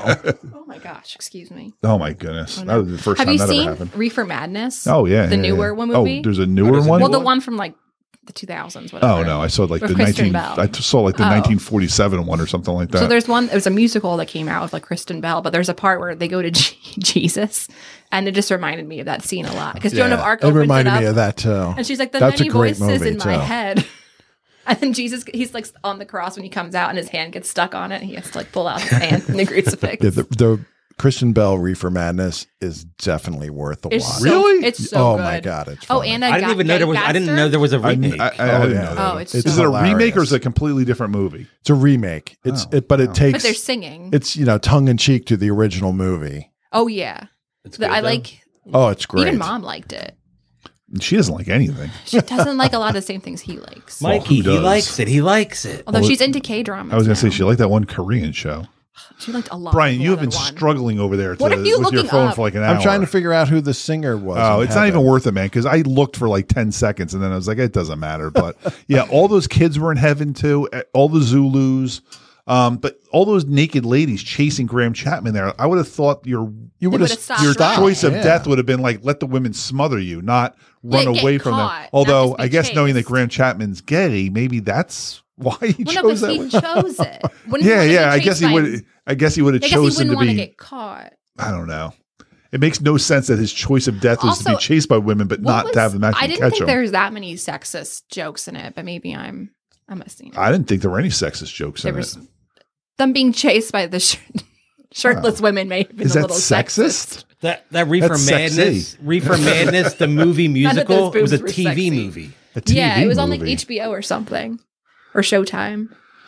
Oh my gosh, excuse me. Oh my goodness, that was the first Have time you that ever seen happened. Reefer Madness? Oh yeah, the yeah, newer yeah. one movie. Oh, there's a newer is it one. well, the one from like the 2000s. Whatever. Oh no, I saw like With the Kristen 19. Bell. I saw like the 1947 one or something like that. So there's one. It was a musical that came out with like Kristen Bell, but there's a part where they go to Jesus, and it just reminded me of that scene a lot because Joan of Arc It opens reminded it up, me of that too. and she's like, "The That's many a great voices movie, in my too. head." And then Jesus, he's like on the cross when he comes out, and his hand gets stuck on it, and he has to like pull out his hand from the crucifix. Yeah, Christian Bell Reefer Madness is definitely worth the watch. Really? It's so Oh good. my god, it's Oh, funny. and I didn't even know there was. I didn't know there was a remake. I didn't know that. Oh, it's Is so it a remake or hilarious. is it a completely different movie? It's a remake. But it takes. But they're singing. It's tongue in cheek to the original movie. Oh yeah. It's good, I though. like. Oh, it's great. Even Mom liked it. She doesn't like anything. She doesn't like a lot of the same things he likes. Mikey, who he does? likes it. He likes it. Although she's into K-dramas. I was going to now. say she liked that one Korean show. She liked a lot. Brian, more you have than been one. struggling over there What are you with your looking phone up? for like an hour. I'm trying to figure out who the singer was. Oh, in it's not Heaven. even worth it, man, because I looked for like 10 seconds and then I was like, it doesn't matter. But yeah, all those kids were in heaven too, all the Zulus. But all those naked ladies chasing Graham Chapman there, I would have thought You They would would've have stopped your right. choice of Yeah. death would have been like, let the women smother you, not run get away from them. caught, not Although just be I guess knowing that chased. Graham Chapman's gay, maybe that's why he Well, no, chose but that he way. chose it. Wouldn't Yeah, he yeah. wanna I be guess he chased by- would. I guess he would have I guess he chosen wouldn't to want to be. get caught. I don't know. It makes no sense that his choice of death was to be Also, chased by women, but not to have them I actually didn't catch think him. there's that many sexist jokes in it, but maybe I'm missing it. I didn't think there were any sexist jokes There in was it. them being chased by the shirtless women may have been Is a that little sexist? That Reefer That's Madness, sexy. Reefer Madness, the movie None of musical, those it was a boobs were TV sexy. movie. A TV Yeah, it was on like movie. HBO or something, or Showtime.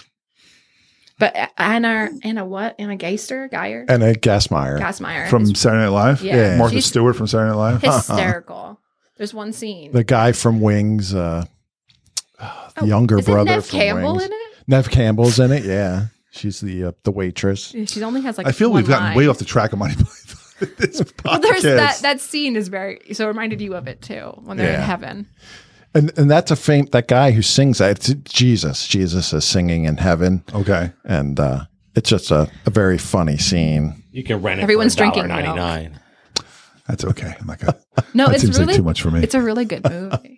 But Anna Geister, and a Gassmeyer. Gassmeyer From is Saturday Night Live. Yeah. Martha She's- Stewart from Saturday Night Live. hysterical. There's one scene. The guy from Wings, the younger Isn't brother Nev from Campbell Wings. in it? Nev Campbell's in it. Yeah, she's the waitress. She only has like. I feel one we've gotten line. way off the track of Monty Python. This Well, there's podcast. that scene is very so it reminded you of it too when they're in Yeah. heaven. And that's that guy who sings that. It's Jesus. Jesus is singing in heaven, Okay. and it's just a very funny scene. You can rent it Everyone's for drinking $1.99. That's okay. I'm not gonna. No, That it's seems really like too much for me. It's a really good movie.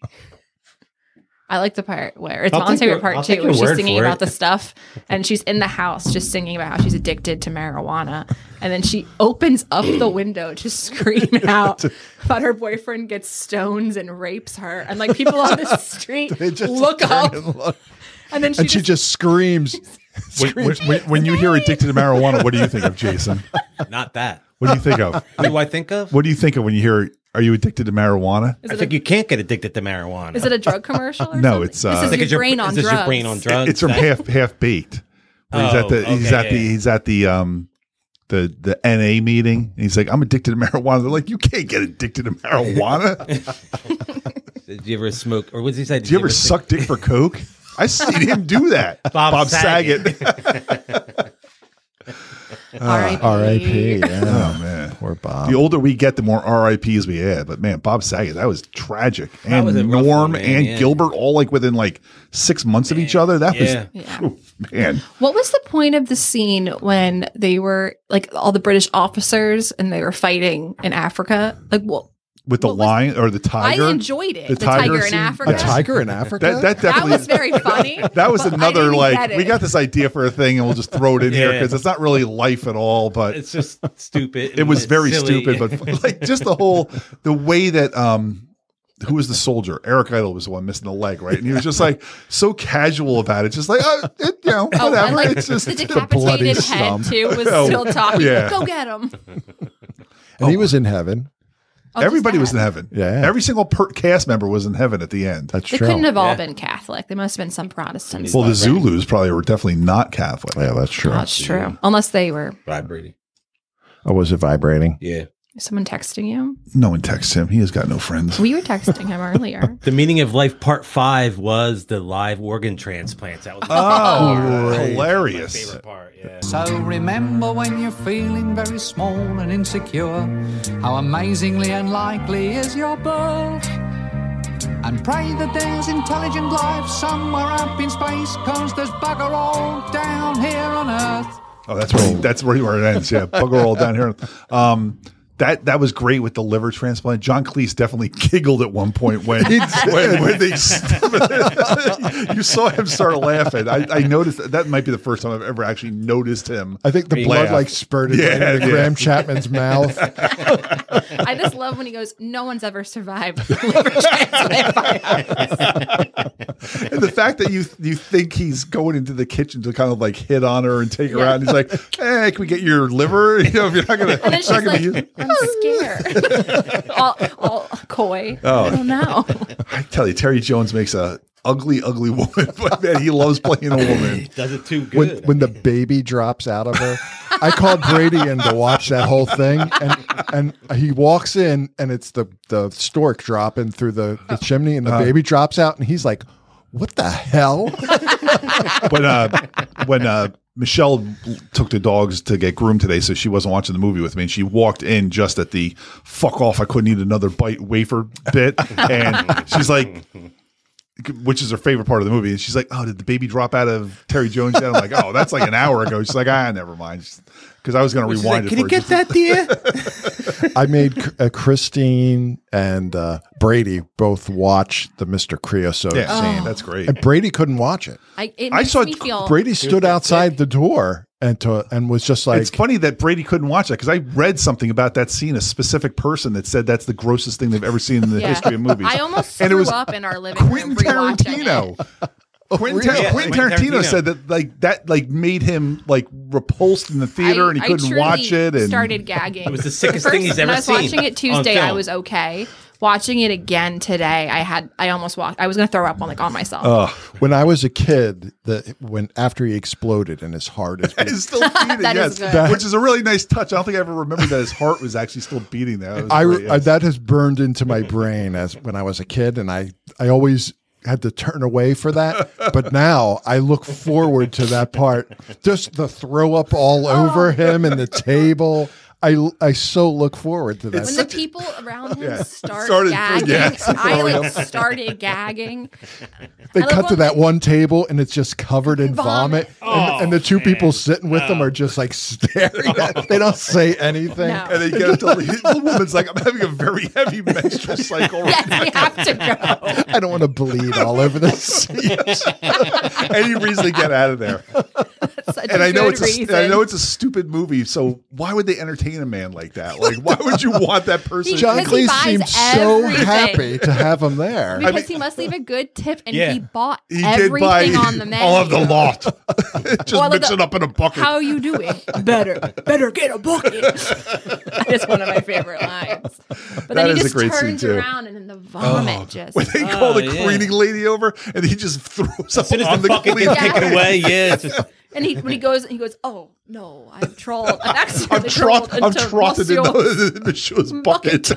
I like the part where it's I'll Mom's take favorite your- part I'll too, take where your she's word singing for about it. the stuff, and she's in the house just singing about how she's addicted to marijuana, and then she opens up the window to scream out about her boyfriend gets stones and rapes her, and like people on the street They just look turn up, and look. and then And she just screams. When you hear addicted to marijuana, what do you think of, Jason? Not that. What do you think of? Who do I think of? What do you think of when you hear? Are you addicted to marijuana? I think you can't get addicted to marijuana. Is it a drug commercial? Or No, something? it's, this Like, is your brain on is this drugs. your brain on drugs? It's from Half Baked. He's Oh, at the he's at the NA meeting. And he's like, I'm addicted to marijuana. They're like, you can't get addicted to marijuana. Did you ever smoke? Or what did he say? Did you ever suck dick for coke? I seen him do that. Bob Saget. R.I.P. Yeah. Oh man, Poor Bob. the older we get, the more RIPs we add. But man, Bob Saget, that was tragic. That was a And rough Norm one, man, and yeah. Gilbert, all like within like 6 months of each other. That Yeah. was Yeah. man. What was the point of the scene when they were like all the British officers and they were fighting in Africa? Like, what? With the What was- lion or the tiger. I enjoyed it. The The tiger in scene? Africa. A tiger in Africa? That That definitely was very funny. That was but I another didn't like get it. we got this idea for a thing and we'll just throw it in here Yeah. because it's not really life at all. But It's just stupid. it was It's very silly. stupid. But like just the way that who was the soldier? Eric Idle was the one missing the leg, right? And he was just like so casual about it, just like Oh, whatever. I like it's just the it's a bloody decapitated head stump. too was Oh, still talking. yeah. Go get him. And he was in heaven. Oh, Everybody just was in that. heaven. Yeah. Every single cast member was in heaven at the end. That's They true. couldn't have all Yeah. been Catholic. They must have been some Protestants. Well, the Right. Zulus probably were definitely not Catholic. Yeah, that's true. That's true. Unless they were Vibrating. Oh, was it vibrating? Yeah. someone texting you. No one texts him. He has got no friends. We were texting him earlier. The meaning of life part 5 was the live organ transplants. That was Oh, my hilarious. favorite part. Yeah. So remember when you're feeling very small and insecure, how amazingly unlikely is your birth. And pray that there's intelligent life somewhere up in space, 'cause there's bugger all down here on Earth. Oh, that's where it ends. Yeah, bugger all down here. That was great with the liver transplant. John Cleese definitely giggled at one point when they you saw him start laughing. I noticed that might be the first time I've ever actually noticed him. I think the blood Laugh. like spurted Yeah, right into yeah. Graham Chapman's mouth. I just love when he goes, no one's ever survived liver transplant by us. And the fact that you think he's going into the kitchen to kind of like hit on her and take her out. And he's like, hey, can we get your liver? You know, if you're not going to. And then she's like, I'm scared. all coy. Oh. I don't know. I tell you, Terry Jones makes a ugly woman, but man, he loves playing a woman. He does it too good. When the baby drops out of her, I called Brady in to watch that whole thing, and he walks in, and it's the stork dropping through the chimney, and the baby drops out, and he's like, "What the hell?" When Michelle took the dogs to get groomed today, so she wasn't watching the movie with me, and she walked in just at the "fuck off, I couldn't eat another bite" wafer bit, and she's like, which is her favorite part of the movie. And she's like, oh, did the baby drop out of Terry Jones yet? I'm like, oh, that's like an hour ago. She's like, never mind. Because I was going to rewind it. Can you get that, dear? I made Christine and Brady both watch the Mr. Creosote scene. That's great. And Brady couldn't watch it. It makes me feel Brady stood outside the door and was just like, it's funny that Brady couldn't watch that because I read something about that scene, a specific person that said that's the grossest thing they've ever seen in the history of movies. I almost threw up in our living room rewatching it. Quentin Tarantino said that made him like repulsed in the theater and he couldn't watch it and started gagging. It was the sickest thing he's ever seen. When I was watching it Tuesday, I was okay. Watching it again today, I almost walked. I was going to throw up on myself. When I was a kid, after he exploded and his heart is still beating, yes, which is a really nice touch. I don't think I ever remembered that his heart was actually still beating. That that has burned into my brain as when I was a kid, and I always had to turn away for that, but now I look forward to that part. Just the throw up all over him and the table. I so look forward to that. When the people around him started gagging, I started gagging. They cut to that one table and it's just covered in vomit. And the two people sitting with them are just like staring at it. They don't say anything. No. And they get up to the woman's like, I'm having a very heavy menstrual cycle. Yes, we have to go. I don't want to bleed all over the seats. Any reason to get out of there. And I know it's a stupid movie, so why would they entertain a man like that? Like, why would you want that person? John Cleese seemed so happy to have him there. Because he must leave a good tip, and he bought he everything on the menu. All of the lot. Just mix it up in a bucket. How are you doing? Better get a bucket. That's one of my favorite lines. But then he just turns around and then the vomit just. When they call the cleaning lady over, and he just throws up on the bucket gets taken away. Yeah. It's just, and when he goes, oh no, I'm trolled. I'm trotted in Monsieur's bucket.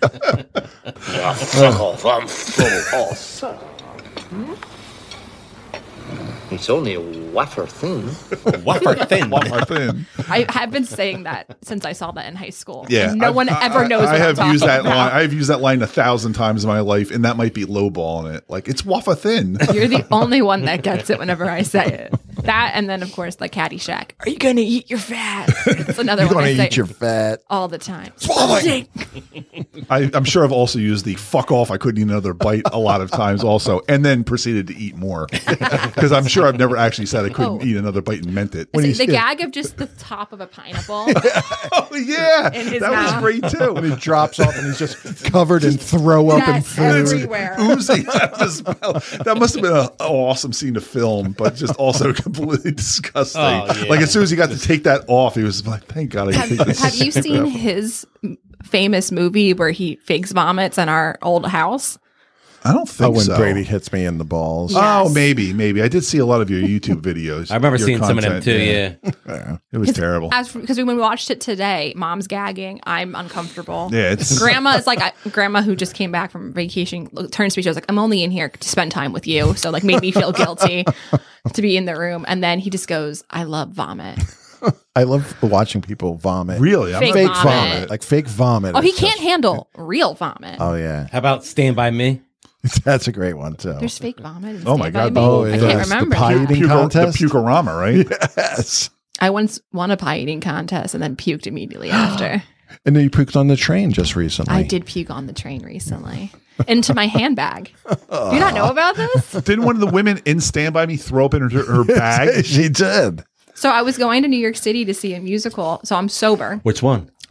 Fuck off, I'm full off. It's only a wafer thin. wafer thin. I have been saying that since I saw that in high school. Yeah, no one ever knows. I have used that about. line. I've used that line 1,000 times in my life, and that might be lowballing it. Like it's wafer thin. You're the only one that gets it whenever I say it. That, and then of course the Caddyshack. Are you gonna eat your fat? That's another one. You're gonna eat your fat all the time. Swallowing. I'm sure I've also used the "fuck off, I couldn't eat another bite" a lot of times, also, and then proceeded to eat more because I'm sure I've never actually said I couldn't eat another bite and meant it. Is it the gag of just the top of a pineapple? Oh yeah, that mouth. was great too. When he drops off and he's just covered in throw up and food everywhere, oozing out of his mouth. That must have been an awesome scene to film, but just also completely disgusting. Like as soon as he got to take that off, he was like, "Thank God I can take this." Have you seen his famous movie where he fakes vomits in our old house? I don't think when so. Brady hits me in the balls. Yes. Oh, maybe. I did see a lot of your YouTube videos. I remember seeing some of them too. Yeah. It was terrible. Because when we watched it today, Mom's gagging. I'm uncomfortable. Yeah, it's Grandma is like Grandma who just came back from vacation turns to me. She was like, "I'm only in here to spend time with you," so like made me feel guilty to be in the room. And then he just goes, "I love vomit." I love watching people vomit. Really? Fake vomit. Like fake vomit. Oh, he can't handle real vomit. Oh yeah. How about Stand By Me? That's a great one too. There's fake vomit. In Oh my Stand God. By Me. Oh, I can't remember. The pie eating contest. The Pukorama, right? Yes. I once won a pie eating contest and then puked immediately after. And then you puked on the train just recently. I did puke on the train recently into my handbag. Do you not know about this? Didn't one of the women in Stand By Me throw up in her bag? She did. So I was going to New York City to see a musical. So I'm sober. Which one?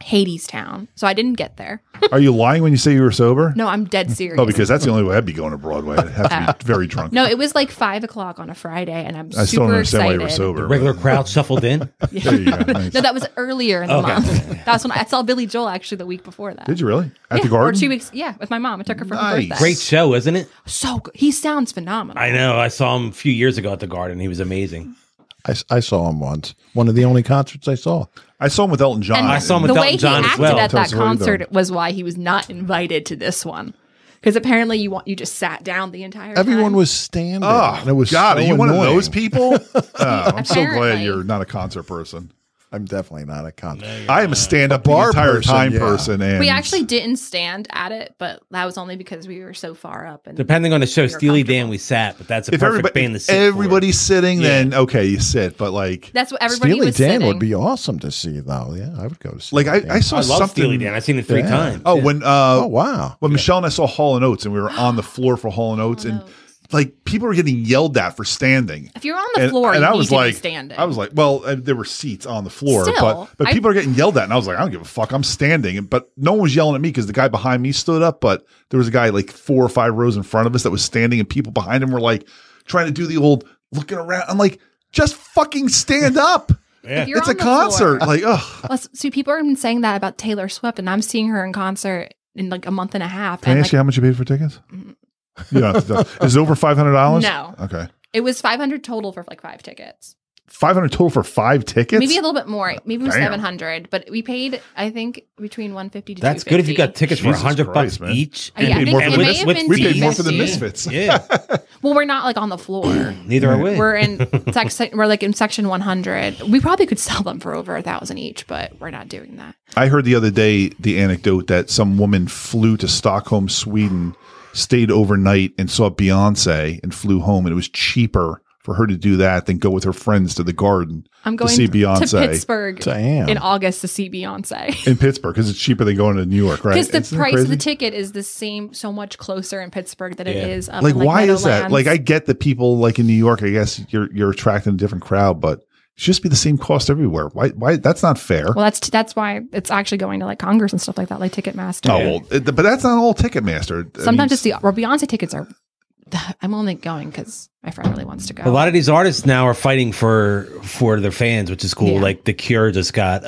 Hadestown. So I didn't get there. Are you lying when you say you were sober? No, I'm dead serious. Oh, because that's the only way I'd be going to Broadway. I'd have to be very drunk. No, it was like 5 o'clock on a Friday, and I'm I still don't super understand excited. why you were sober. The regular crowd shuffled in. There you go. Nice. No, that was earlier in the month. That's when I saw Billy Joel actually the week before that. Did you really? At Yeah, the garden? Or 2 weeks. Yeah, with my mom. I took her for her Nice. birthday. Great show, isn't it? So good. He sounds phenomenal. I know. I saw him a few years ago at the Garden. He was amazing. I saw him once. One of the only concerts I saw. I saw him with Elton John. And I saw him with the Elton way John he as acted well. at Tell that us what he concert done. was why he was not invited to this one. Because apparently you just sat down the entire Everyone time. was standing. Oh, and it was God, so are you one of annoying. those people? Oh, I'm so glad Apparently. you're not a concert person. I'm definitely not a concert. I am a stand-up the bar entire person, time yeah. person. And We actually didn't stand at it, but that was only because we were so far up. And Depending on the show, we were Steely Dan, comfortable. we sat, but that's a if perfect band to sit for. everybody's sitting, Yeah. then okay, you sit. But like, That's what everybody Steely was Dan sitting. would be awesome to see, though. Yeah, I would go to see. like Steely I Dan. saw I love something. Steely Dan. I've seen it 3 Yeah. times. Oh, Yeah. when Oh wow! when Michelle and I saw Hall and Oates, and we were on the floor for Hall and Oates, and like people were getting yelled at for standing. If you're on the floor, you I need was to like, be standing. I was like, well, there were seats on the floor, Still, but I- people are getting yelled at, and I was like, I don't give a fuck, I'm standing. But no one was yelling at me because the guy behind me stood up, but there was a guy like 4 or 5 rows in front of us that was standing, and people behind him were like trying to do the old looking around. I'm like, just fucking stand up. If you're It's on a the concert. floor- Like, ugh. Well, see, people have been saying that about Taylor Swift, and I'm seeing her in concert in like a month and a half. Can I and ask like, you how much you paid for tickets? Yeah, is it over $500? No. Okay. It was $500 total for like 5 tickets. $500 total for 5 tickets? Maybe a little bit more. Maybe it was Damn. $700, but we paid, I think, between $150 to That's good if you got tickets for Jesus $100 Christ, man. each. Yeah, I paid think more it for the may Mis- have with been We paid more for the $250. Misfits. Yeah, Well, we're not like on the floor. neither are we. We're in we're like in section 100. We probably could sell them for over $1,000 each, but we're not doing that. I heard the other day the anecdote that some woman flew to Stockholm, Sweden, stayed overnight and saw Beyonce and flew home, and it was cheaper for her to do that than go with her friends to the Garden I'm going to see Beyonce to Pittsburgh Damn. in August to see Beyonce. in Pittsburgh because it's cheaper than going to New York, right? Because the Isn't that price of the crazy? ticket is the same, so much closer in Pittsburgh than it Yeah. is up Like, in, like, why is that? Meadowlands. Like, I get that people like in New York, I guess you're attracting a different crowd, but it should just be the same cost everywhere. Why? That's not fair. Well, that's why it's actually going to like Congress and stuff like that, like Ticketmaster. Oh, well, but that's not all Ticketmaster. I Sometimes mean, it's the Beyonce tickets are. I'm only going because my friend really wants to go. A lot of these artists now are fighting for their fans, which is cool. Yeah. Like The Cure just got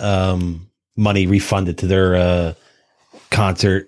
money refunded to their concert.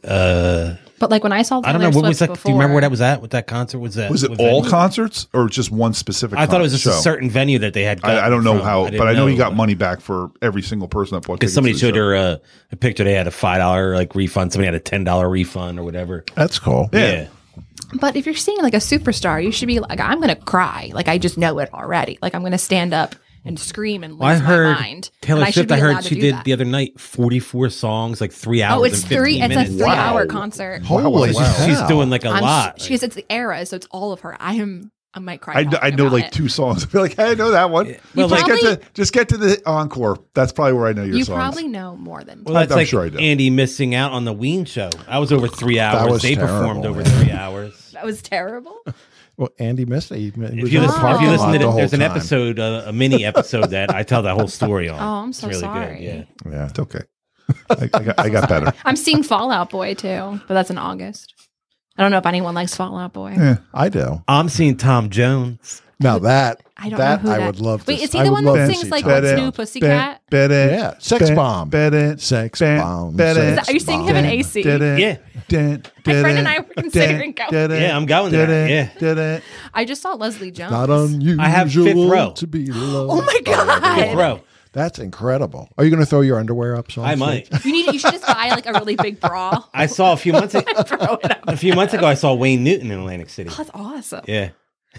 But like when I saw, I don't know what was that. Do you remember where that was at? What that concert was at? was it what all venue? concerts or just one specific? I thought it was just show? a certain venue that they had. I don't know gotten how, from. but I know he got but- money back for every single person that bought because tickets. somebody to the showed show. her a picture. They had a $5 like refund. Somebody had a $10 refund or whatever. That's cool. Yeah. But if you're seeing like a superstar, you should be like, I'm going to cry. Like I just know it already. Like I'm going to stand up and scream and lose I heard my mind. Taylor And I should Swift. I be heard allowed to she do did that. the other night 44 songs, like 3 hours. Oh, it's and 15 It's a minutes. 3-hour concert. Holy So wow. she's doing like a lot. She it's the era, so it's all of her. I might cry. I talking know about like it. 2 songs. I'd be like, hey, I know that one. Well, just, probably- just get to the encore. That's probably where I know your You songs. probably know more than. Well, that's I'm like sure I do. Andy missing out on the Ween show. I was over 3 hours. was They terrible, performed over yeah. 3 hours. That was terrible. Well, Andy missed it. He was If you in the listen, parking to lot the it, whole there's an time. episode, a mini episode that I tell that whole story on. Oh, I'm It's so really sorry. Good. Yeah. Yeah. It's okay. I got better. I'm seeing Fallout Boy too, but that's in August. I don't know if anyone likes Fallout Boy. Yeah. I do. I'm seeing Tom Jones. Now that I don't that know who I that. would love to. Wait, is he I the would one love that to sings see like Tom What's Jones. New Pussycat? Yeah, Sex Bomb. Sex Bomb. Are you seeing him in AC? Yeah. My friend and I were considering going. Yeah, I'm going to that. Yeah. I just saw Leslie Jones. Not unusual. I have fifth row. To be loved. Oh my god! Fifth row. That's incredible. Are you going to throw your underwear up? I might. You should just buy like a really big bra. I saw a few months ago. Throw it up. A few months ago, I saw Wayne Newton in Atlantic City. Oh, that's awesome. Yeah.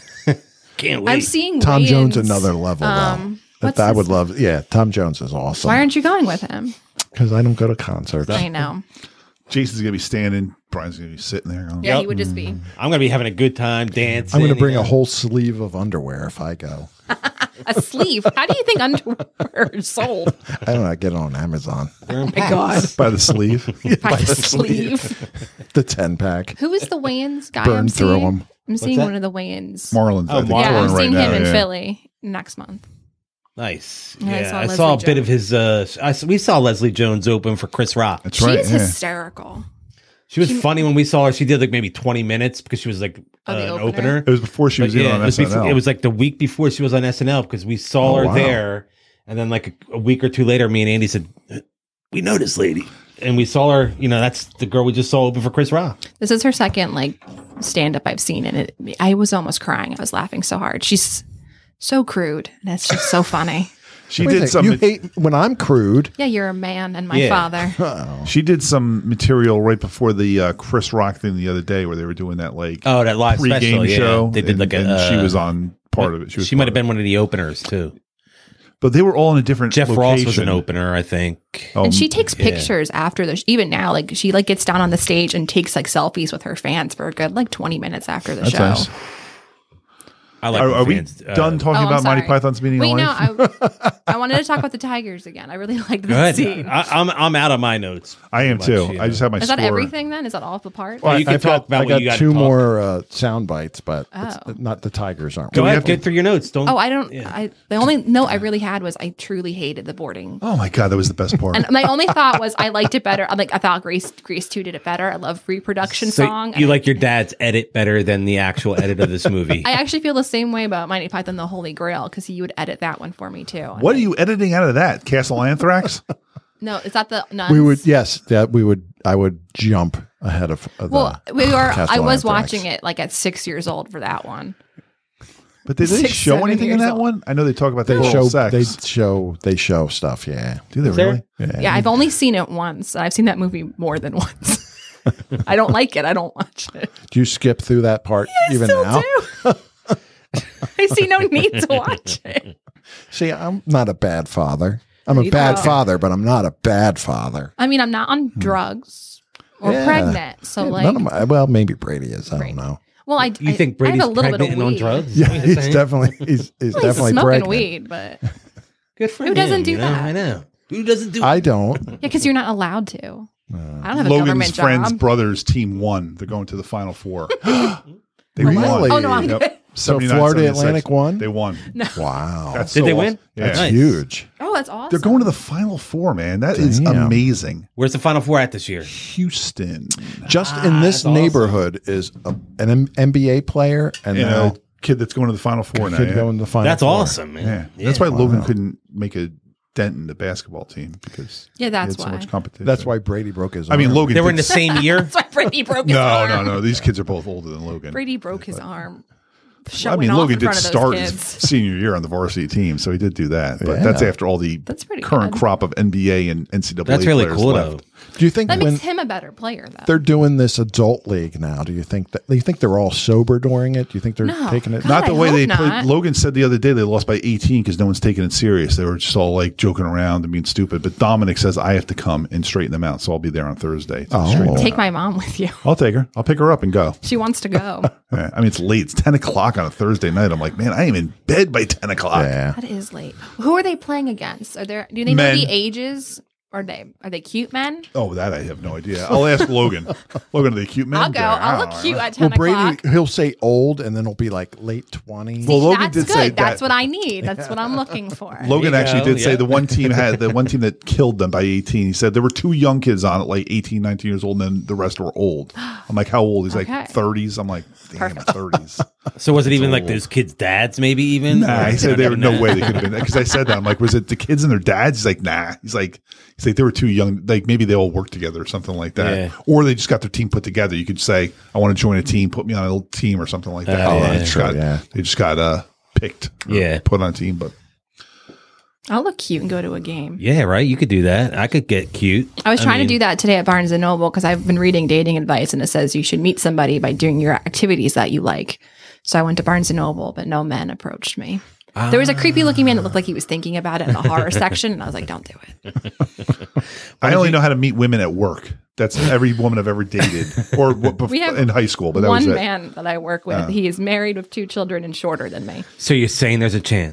Can't wait. I'm seeing Tom Jones Wayne's, another level. what's I his- would love. Yeah, Tom Jones is awesome. Why aren't you going with him? Because I don't go to concerts. I know. Jason's going to be standing. Brian's going to be sitting there. Going, Yeah, Yep. he would just be I'm going to be having a good time dancing. I'm going to bring you a know. whole sleeve of underwear if I go. a sleeve. How do you think underwear is sold? I don't know. I get it on Amazon. Oh my god! by the sleeve. By the sleeve. The 10-pack. Who is the Wayans guy? Burn I'm through seeing. 'em. I'm seeing that? one of the Wayans. Marlon's, I think, Marlon. Yeah, I'm touring seeing right him now. in Yeah. Philly next month. Nice. Yeah, I saw a bit of his. We saw Leslie Jones open for Chris Rock. That's right. She's hysterical. She was funny when we saw her. She did like maybe 20 minutes because she was like an opener. It was before she was But, on SNL. it was like the week before she was on SNL because we saw her there, and then like a week or two later, me and Andy said, "We know this lady," and we saw her. That's the girl we just saw open for Chris Rock. This is her second like stand up I've seen, and I was almost crying. I was laughing so hard. She's so crude, and it's just so funny. She did some. You hate when I'm crude. Yeah, you're a man and my father. She did some material right before the Chris Rock thing the other day, where they were doing that that live pre-game special show. They did and she was on part of it. She might have been one of the openers too. But they were all in a different. Jeff location. Ross was an opener, I think. And she takes pictures after even now, like she like gets down on the stage and takes like selfies with her fans for a good like 20 minutes after the show. Nice. I like. Are we done talking about Monty Python's Meaning of Life? No, I wanted to talk about the Tigers again. I really liked this scene. I'm out of my notes. I am too. I just have my. Is that everything then? Is that all the part? Well, you can talk about what you got. I got two more sound bites, but it's not the Tigers aren't. Go ahead, get through your notes. Don't. Oh, I don't. The only note I really had was I truly hated the boarding. Oh my god, that was the best part. And my only thought was I liked it better. I thought Grease 2 did it better. I love reproduction song. You like your dad's edit better than the actual edit of this movie. I actually feel the same way about Monty Python the Holy Grail because he would edit that one for me too. What are you editing out of that? Castle Anthrax? No, is that the nuns? We would I would jump ahead of I was watching it like at 6 years old for that one. But did they show anything in that one? I know they talk about the sex. They show stuff, yeah. Do they really? Yeah, I've only seen it once. I've seen that movie more than once. I don't like it. I don't watch it. Do you skip through that part even now? Do. I see no need to watch it. See, I'm not a bad father. I'm a bad father, but I'm not a bad father. I mean, I'm not on drugs or pregnant. So well, maybe Brady is. I don't know. Well, you think Brady's I have a little pregnant bit of and weed. on drugs? Yeah, he's definitely definitely smoking pregnant. weed, but good for him. Who doesn't do that? I know. Who doesn't do? I don't. Yeah, because you're not allowed to. I don't have a Logan's government friend's job. brother's team won. They're going to the Final Four. They Really? won. Oh no, I'm good. So 79, Florida 76. Atlantic won? They won. No. Wow. That's Did so they awesome. win? Yeah. That's Nice. huge. Oh, that's awesome. They're going to the Final Four, man. That is Damn. amazing. Where's the Final Four at this year? Houston. Just in this that's awesome. neighborhood is an NBA player and And now a kid that's going to the Final Four now. could Yeah. go in the final. That's four. awesome, man. Yeah. That's why Logan couldn't make a dent in the basketball team because Yeah, that's he had so why. much competition. That's why Brady broke his. I mean, arm. Logan. They were in did- the same year. That's why Brady broke his arm. No. These kids are both older than Logan. Brady broke his arm. I Showing mean, off Logan in did front of those start his kids. senior year on the varsity team, so he did do that. But Yeah. that's after all the That's pretty current good. crop of NBA and NCAA That's really players cool, left. though. Do you think That when makes him a better player, though. they're doing this adult league now, do you think they're all sober during it? Do you think they're No. taking it? God, Not the I way they hope played. not. Logan said the other day they lost by 18 because no one's taking it serious. They were just all like joking around and being stupid. But Dominic says I have to come and straighten them out, so I'll be there on Thursday. To straighten them Take out. my mom with you. I'll take her. I'll pick her up and go. She wants to go. Yeah. I mean, it's late. It's 10 o'clock on a Thursday night. I'm like, man, I am in bed by 10 o'clock. Yeah. That is late. Who are they playing against? Do they know Men. the ages? Are they cute men? Oh, that I have no idea. I'll ask Logan. Logan, are they cute men? I'll go. I'll look cute at 10 Well, Brady, o'clock. he'll say old, and then it'll be like late 20s. Well, Logan That's did good. say That's that. what I need. That's what I'm looking for. Logan There you actually go, did say yeah. the one team that killed them by 18. He said there were two young kids on it, like 18, 19 years old, and then the rest were old. I'm like, how old? He's Okay. like 30s. I'm like, damn, Perfect. 30s. So was it even like old. those kids' dads? Maybe even. Nah, Or he said they there don't were no even way know? they could have been. Because I said that. I'm like, was it the kids and their dads? He's like, nah. He's like they were too young. Like maybe they all worked together or something like that. Yeah. Or they just got their team put together. You could say, I want to join a team. Put me on a little team or something like that. Oh, They yeah, just sure, got, yeah. They just got picked. Or Yeah. Put on a team. But I'll look cute and go to a game. Yeah, right. You could do that. I could get cute. I was trying mean, to do that today at Barnes & Noble because I've been reading dating advice and it says you should meet somebody by doing your activities that you like. So I went to Barnes & Noble, but no men approached me. There was a creepy looking man that looked like he was thinking about it in the horror section. And I was like, don't do it. I only know how to meet women at work. That's every woman I've ever dated, or We have in high school. But that was One it. man that I work with, he is married with 2 children and shorter than me. So you're saying there's a chance?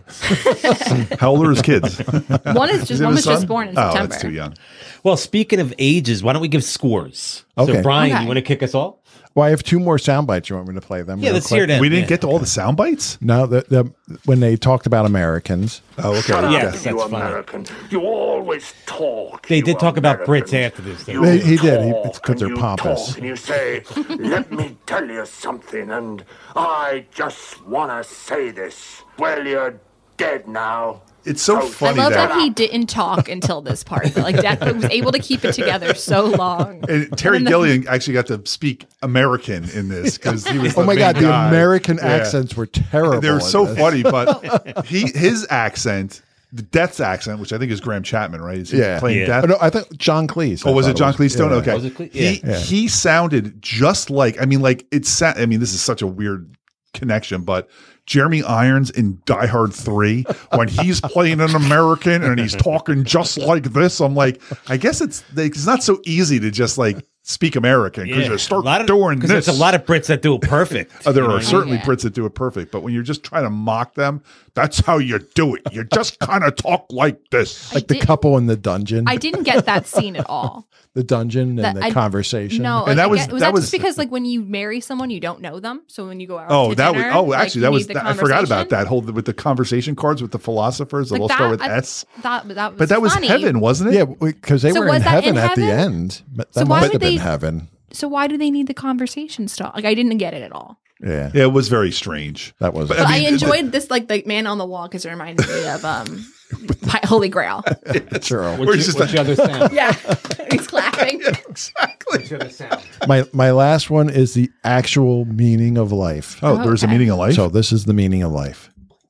How old are his kids? One is Is just it one a was just son? born in Oh, September. that's too young. Well, speaking of ages, why don't we give scores? Okay. So Brian, Okay. you want to kick us off? Well, I have 2 more sound bites. You want me to play them? Yeah, real let's quick? hear them. We didn't Yeah. get to all the sound bites. No, when they talked about Americans. Oh, okay. Shut Yes, up, that's you funny. American. You always talk. They you did talk about Americans. Brits after this, though. You He did. talk It's 'cause and they're you pompous. talk and you say, let me tell you something, and I just want to say this. Well, you're dead now. It's so I funny love that, that he didn't talk until this part. But like Death was able to keep it together so long. and Terry Gilliam actually got to speak American in this because he was. Oh my God, the guy. American Yeah. accents were terrible. They were in so this. funny, but his accent, the Death's accent, which I think is Graham Chapman, right? Is he Yeah. playing Yeah. Death. Oh, no, I think John Cleese. Oh, was I it thought John Cleese? Yeah. Okay. Was it Cleese? Yeah. He sounded just like. I mean, like I mean, this is such a weird connection, but Jeremy Irons in Die Hard 3, when he's playing an American and he's talking just like this, I'm like, I guess it's not so easy to just like speak American because you start doing this. There's a lot of Brits that do it perfect. There You know? are certainly Yeah. Brits that do it perfect, but when you're just trying to mock them, that's how you do it. You just kind of talk like this. Like the couple in the dungeon. I didn't get that scene at all. The dungeon and the conversation. No, And that was- was that that was- just because like when you marry someone you don't know them, so when you go out. Oh, to that dinner, was. Oh, like, actually, you that need was. the I forgot about conversation. that whole with the conversation cards with the philosophers. They'll Like all start with that, S. That was But that was funny. heaven, wasn't it? Yeah, because they So were was in that heaven in at the heaven? end. But So that why must would have been they- heaven. So why do they need the conversation stuff? Like I didn't get it at all. Yeah, Yeah, it was very strange. that was. But, But I, mean, enjoyed this like the man on the wall because it reminded me of Holy Grail. Sure. Where he's just What's the other sound? Yeah, he's clapping. exactly. What's the other sound? My last one is the actual meaning of life. Oh, there's a Okay. meaning of life. So this is the meaning of life.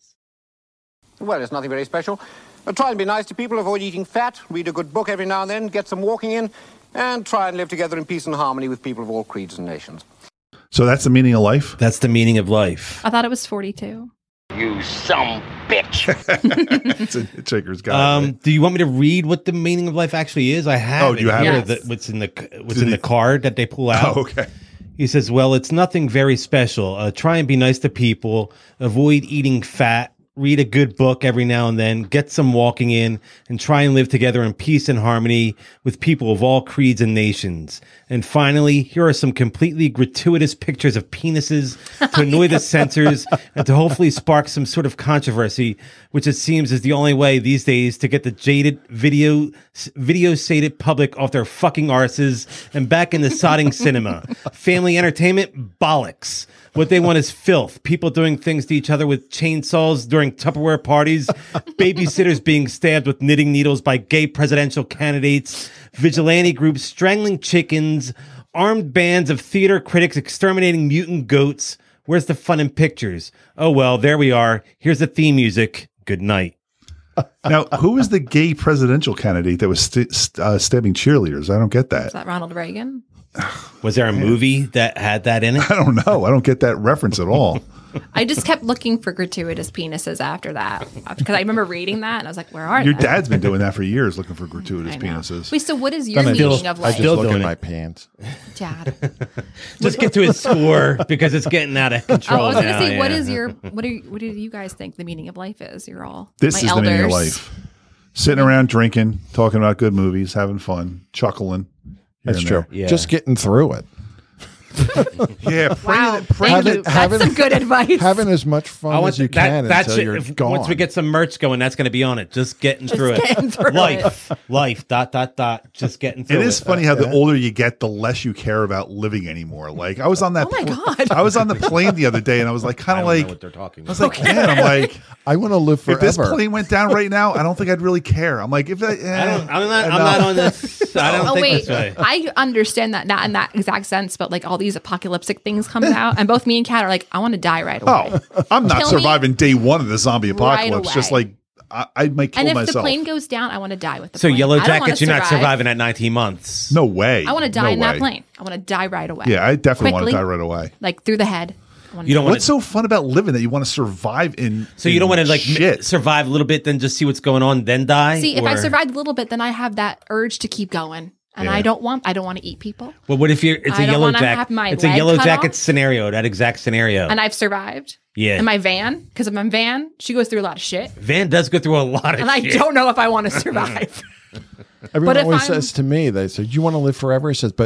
Well, it's nothing very special. Try and be nice to people, avoid eating fat, read a good book every now and then, get some walking in, and try and live together in peace and harmony with people of all creeds and nations. So that's the meaning of life. That's the meaning of life. I thought it was 42. You some bitch. It's a Hitchhiker's Guide. Do you want me to read what the meaning of life actually is? I have. Oh, do you have here, it? that- what's in the card that they pull out? Oh, okay. He says, "Well, it's nothing very special. Try and be nice to people. Avoid eating fat. Read a good book every now and then. Get some walking in, and try and live together in peace and harmony with people of all creeds and nations. And finally, here are some completely gratuitous pictures of penises to annoy the censors and to hopefully spark some sort of controversy, which it seems is the only way these days to get the jaded video-sated public off their fucking arses and back into sodding cinema. Family entertainment? Bollocks. What they want is filth. People doing things to each other with chainsaws during Tupperware parties, babysitters being stabbed with knitting needles by gay presidential candidates, vigilante groups strangling chickens, armed bands of theater critics exterminating mutant goats. Where's the fun in pictures? Oh, well, there we are. Here's the theme music. Good night." Now, who was the gay presidential candidate that was stabbing cheerleaders? I don't get Is that. that Ronald Reagan? Was there a movie that had that in it? I don't know. I don't get that reference at all. I just kept looking for gratuitous penises after that because I remember reading that and I was like, where are Your they? dad's been doing that for years, looking for gratuitous I know. penises. Wait, so what is your Then meaning of I life? just Still look doing in it. my pants. Dad. Just get to his score because it's getting out of control. Oh, I was going to now, say, what yeah. is your, what do you guys think the meaning of life is? You're all This my is elders. the meaning of life. Sitting around drinking, talking about good movies, having fun, chuckling. here That's and true. there. Yeah. Just getting through it. Yeah, Wow, pray thank that- you. having- That's some good advice. Having as much fun as you can until you're if- gone. Once we get some merch going, that's going to be on it. Just getting through getting it. through life. Just getting through It it. is funny how the older you get, the less you care about living anymore. Like I was on that. Oh my God. I was on the plane the other day, and I was like, kind I of don't know like, what they're talking I was about. like, man, I'm like, I want to live if this forever. plane went down right now, I don't think I'd really care. I'm like, if I, I'm not on this. I don't Oh think wait, this way. I understand that not in that exact sense, but like all these apocalyptic things come out, and both me and Kat are like, I want to die right away. Oh, I'm not Kill me surviving day one of the zombie right apocalypse. Just away. like I might kill And if myself. the plane goes down, I want to die with the So plane. Yellow I don't wanna Jackets, you're not survive. surviving at 19 months. No way. I want to die No in that way. plane. I want to die right away. Yeah, I definitely want to Quickly. die right away. Like through the head. I wanna You don't die. want What's so fun about living that you want to survive in? So you don't want to like shit. survive a little bit, then just see what's going on, then die. See, if I Or- survived a little bit, then I have that urge to keep going, and Yeah. I don't want to eat people. Well, what if you're? It's I a don't Yellow wanna Jacket. have my It's a leg Yellow cut Jacket off. scenario. That exact scenario. And I've survived. Yeah. In my van, because of my van, she goes through a lot of shit, Van does go through a lot of and I shit. don't know if I want to survive. Everyone But if always I'm- says to me, they say, "You want to live forever?" He says, "But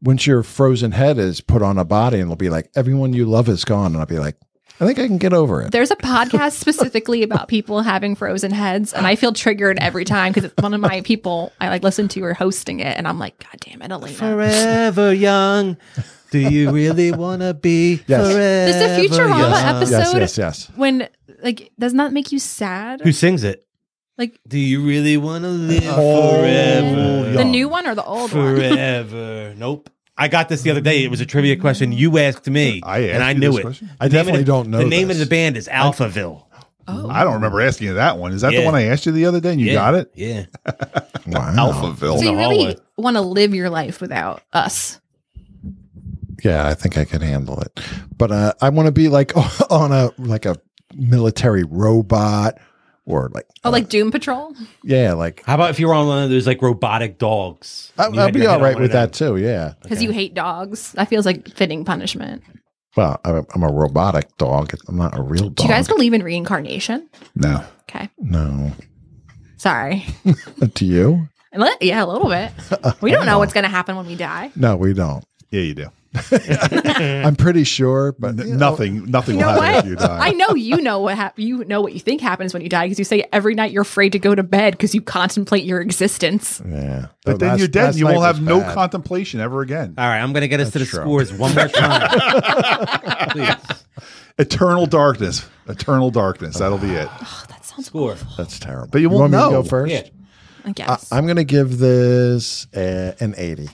once your frozen head is put on a body, and it'll be like, everyone you love is gone. And I'll be like, I think I can get over it. There's a podcast specifically about people having frozen heads, and I feel triggered every time because it's one of my people I like listen to or hosting it, and I'm like, God damn it, Elena. Forever young. Do you really want to be forever There's a Futurama episode Yes. when, like, doesn't that make you sad? Who sings it? Like, do you really want to live forever? The new one or the old one? Forever. Nope. I got this the other day. It was a trivia question you asked me, and I knew it. I definitely don't know The name of the band is Alphaville. Oh. I don't remember asking you that one. Is that the Yeah. one I asked you the other day and you got it? Yeah. Wow. Alphaville. So you really want to live your life without us? Yeah, I think I could handle it. But I want to be like on a military robot or like like Doom Patrol? yeah, like How about if you were on one of those like robotic dogs? I'll be all right with that too. Yeah, Because you hate dogs. That feels like fitting punishment. well, I'm a robotic dog. I'm not a real dog. Do you guys believe in reincarnation? No. Okay. No. Sorry. Do you? Yeah, a little bit. We don't know what's going to happen when we die. No, we don't. Yeah, you do. I'm pretty sure, but Nothing You will know happen what? if you die. I know you know you know what you think happens when you die because you say every night you're afraid to go to bed because you contemplate your existence. Yeah. But then you're dead and you won't have no contemplation ever again. All right, I'm going to get us to the true. scores one more time. Please. Eternal darkness. Eternal darkness. That'll be it. Oh, that sounds Score. That's terrible. But you won't want me know. to go first? Yeah. I guess. I'm going to give this an 80.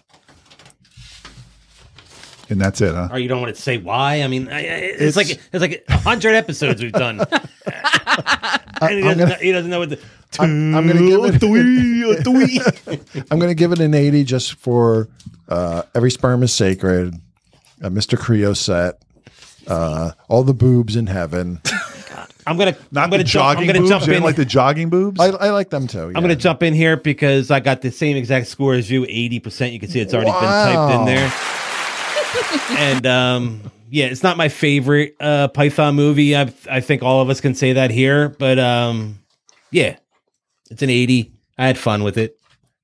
And that's it, huh? Or you don't want to say why? I mean, it's like 100 episodes we've done. And he doesn't know what the. I'm going to give it. I'm going to give it an 80 just for every sperm is sacred. Mr. Creoset. All the boobs in heaven. I'm gonna jogging boobs. jump You in. didn't like the jogging boobs? I like them too. I'm going to jump in here because I got the same exact score as you, 80%. You can see it's already been typed in there. And yeah, it's not my favorite Python movie. I think all of us can say that here, but yeah, it's an 80. I had fun with it.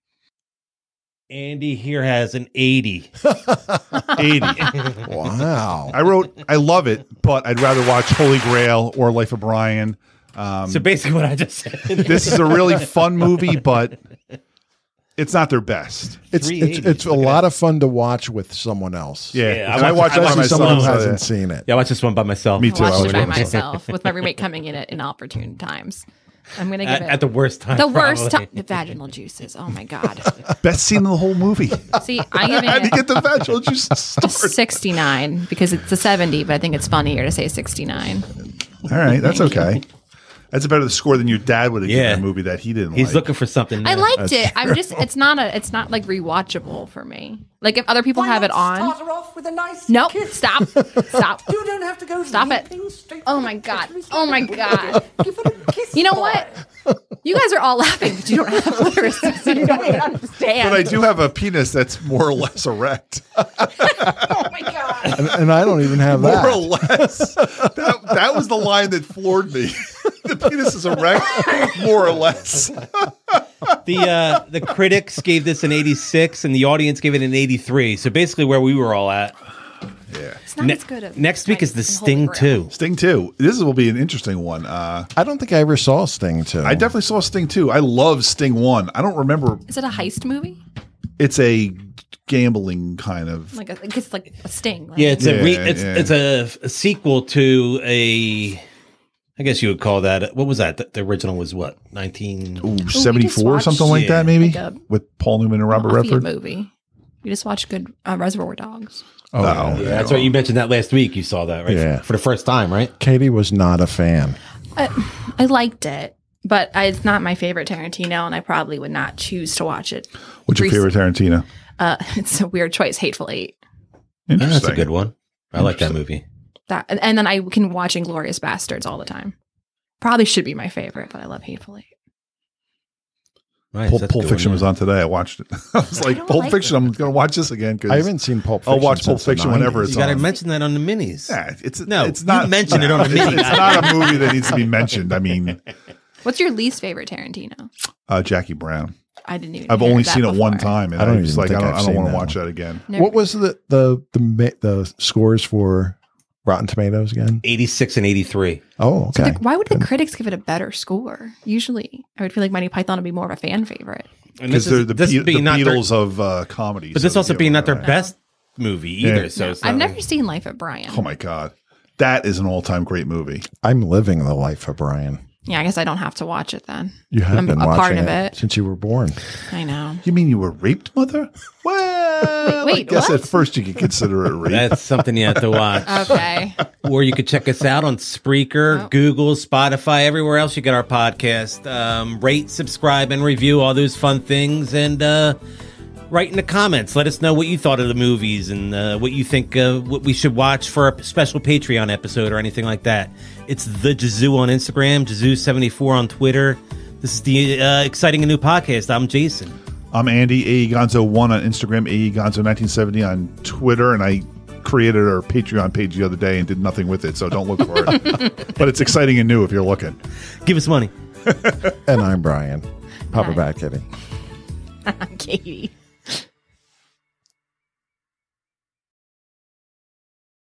Andy here has an 80. 80. Wow. I wrote, I love it, but I'd rather watch Holy Grail or Life of Brian. So basically what I just said. This is a really fun movie, but it's not their best. It's a lot of fun to watch with someone else. Yeah, Yeah, I watched it by Especially someone who myself. hasn't seen it. Yeah, I watched this one by myself. Me too. I I watched was it by by myself. myself with my roommate coming in at inopportune times. I'm going to give it At the worst time. the worst probably. time. The vaginal juices. Oh my God. Best scene in the whole movie. See, I give How do you it get the vaginal juice a started? 69 because it's a 70, but I think it's funnier to say 69. All right, that's okay. That's a better score than your dad would have Yeah. given a movie that he didn't He's like. looking for something. I new. liked it. I'm just, it's not like rewatchable for me. Like if other people have it on. Start her off with a nice Nope. kiss. Stop. Stop. You don't have to go. Stop it. leaping straight Oh for my the God. clitoris Oh my like a God. Give her a kiss. You know boy. what? You guys are all laughing, but you don't have clitoris, so you don't even understand. But I do have a penis that's more or less erect. Oh my God. And I don't even have that. More or less. That was the line that floored me. The penis is erect, more or less. The critics gave this an 86 and the audience gave it an 83. So basically where we were all at. Yeah. It's not as good as Next week is the and Sting Holy Grail. 2. Sting 2. This will be an interesting one. I don't think I ever saw Sting 2. I definitely saw Sting 2. I love Sting 1. I don't remember. Is it a heist movie? It's a gambling kind of. Like it's like a Sting. Right? Yeah, it's Yeah. it's a sequel to a. I guess you would call that. What was that? The original was what? 74 or something like that, maybe? like a with Paul Newman and Robert Mafia Redford. movie. You just watched good Reservoir Dogs. Oh, No. yeah. Yeah, that's right. You mentioned that last week. You saw that, right? Yeah. For the first time, right? Caitie was not a fan. I liked it, but it's not my favorite Tarantino, and I probably would not choose to watch it. What's your favorite Tarantino? It's a weird choice. Hateful Eight. Interesting. That's a good one. I like that movie. That and then I can watch Inglourious Bastards all the time. Probably should be my favorite, but I love Hateful Eight. Nice, Pulp, that's a Pulp good Fiction one, was on today. I watched it. I was like, don't Pulp like Fiction, it. I'm going to watch this again. I haven't seen Pulp Fiction. I'll watch Pulp since the Fiction whenever 90s. it's You got to on. mention that on the minis. Yeah, it's You not. mention it on the it's, mini. it's not a movie that needs to be mentioned. I mean, What's your least favorite Tarantino? Jackie Brown. I didn't even. I've hear only that seen it one before. time, and I don't I was even like, think I I've don't seen want to that watch one. that again. What was the scores for Rotten Tomatoes again? 86 and 83. Oh, okay. Why would the critics give it a better score? Usually, I would feel like Monty Python would be more of a fan favorite. Because they're the Beatles of comedy. But this also being not their best movie either. Yeah. So it's I've not never seen Life of Brian. Oh my god, that is an all-time great movie. I'm living the life of Brian. Yeah, I guess I don't have to watch it then. You have I'm been a watching part of it. since you were born. I know. You mean you were raped, mother? Well, Wait, I guess what? at first you could consider it rape. That's something you have to watch. Okay. Or you could check us out on Spreaker, Google, Spotify, everywhere else you get our podcast. Rate, subscribe, and review, all those fun things. And write in the comments. Let us know what you thought of the movies and what you think what we should watch for a special Patreon episode or anything like that. It's The Jazoo on Instagram, Jazoo74 on Twitter. This is the exciting and new podcast. I'm Jason. I'm Andy, AEGonzo1 on Instagram, AEGonzo1970 on Twitter, and I created our Patreon page the other day and did nothing with it, so don't look for it. But it's exciting and new if you're looking. Give us money. And I'm Brian. Papa Bat Kitty. Caitie.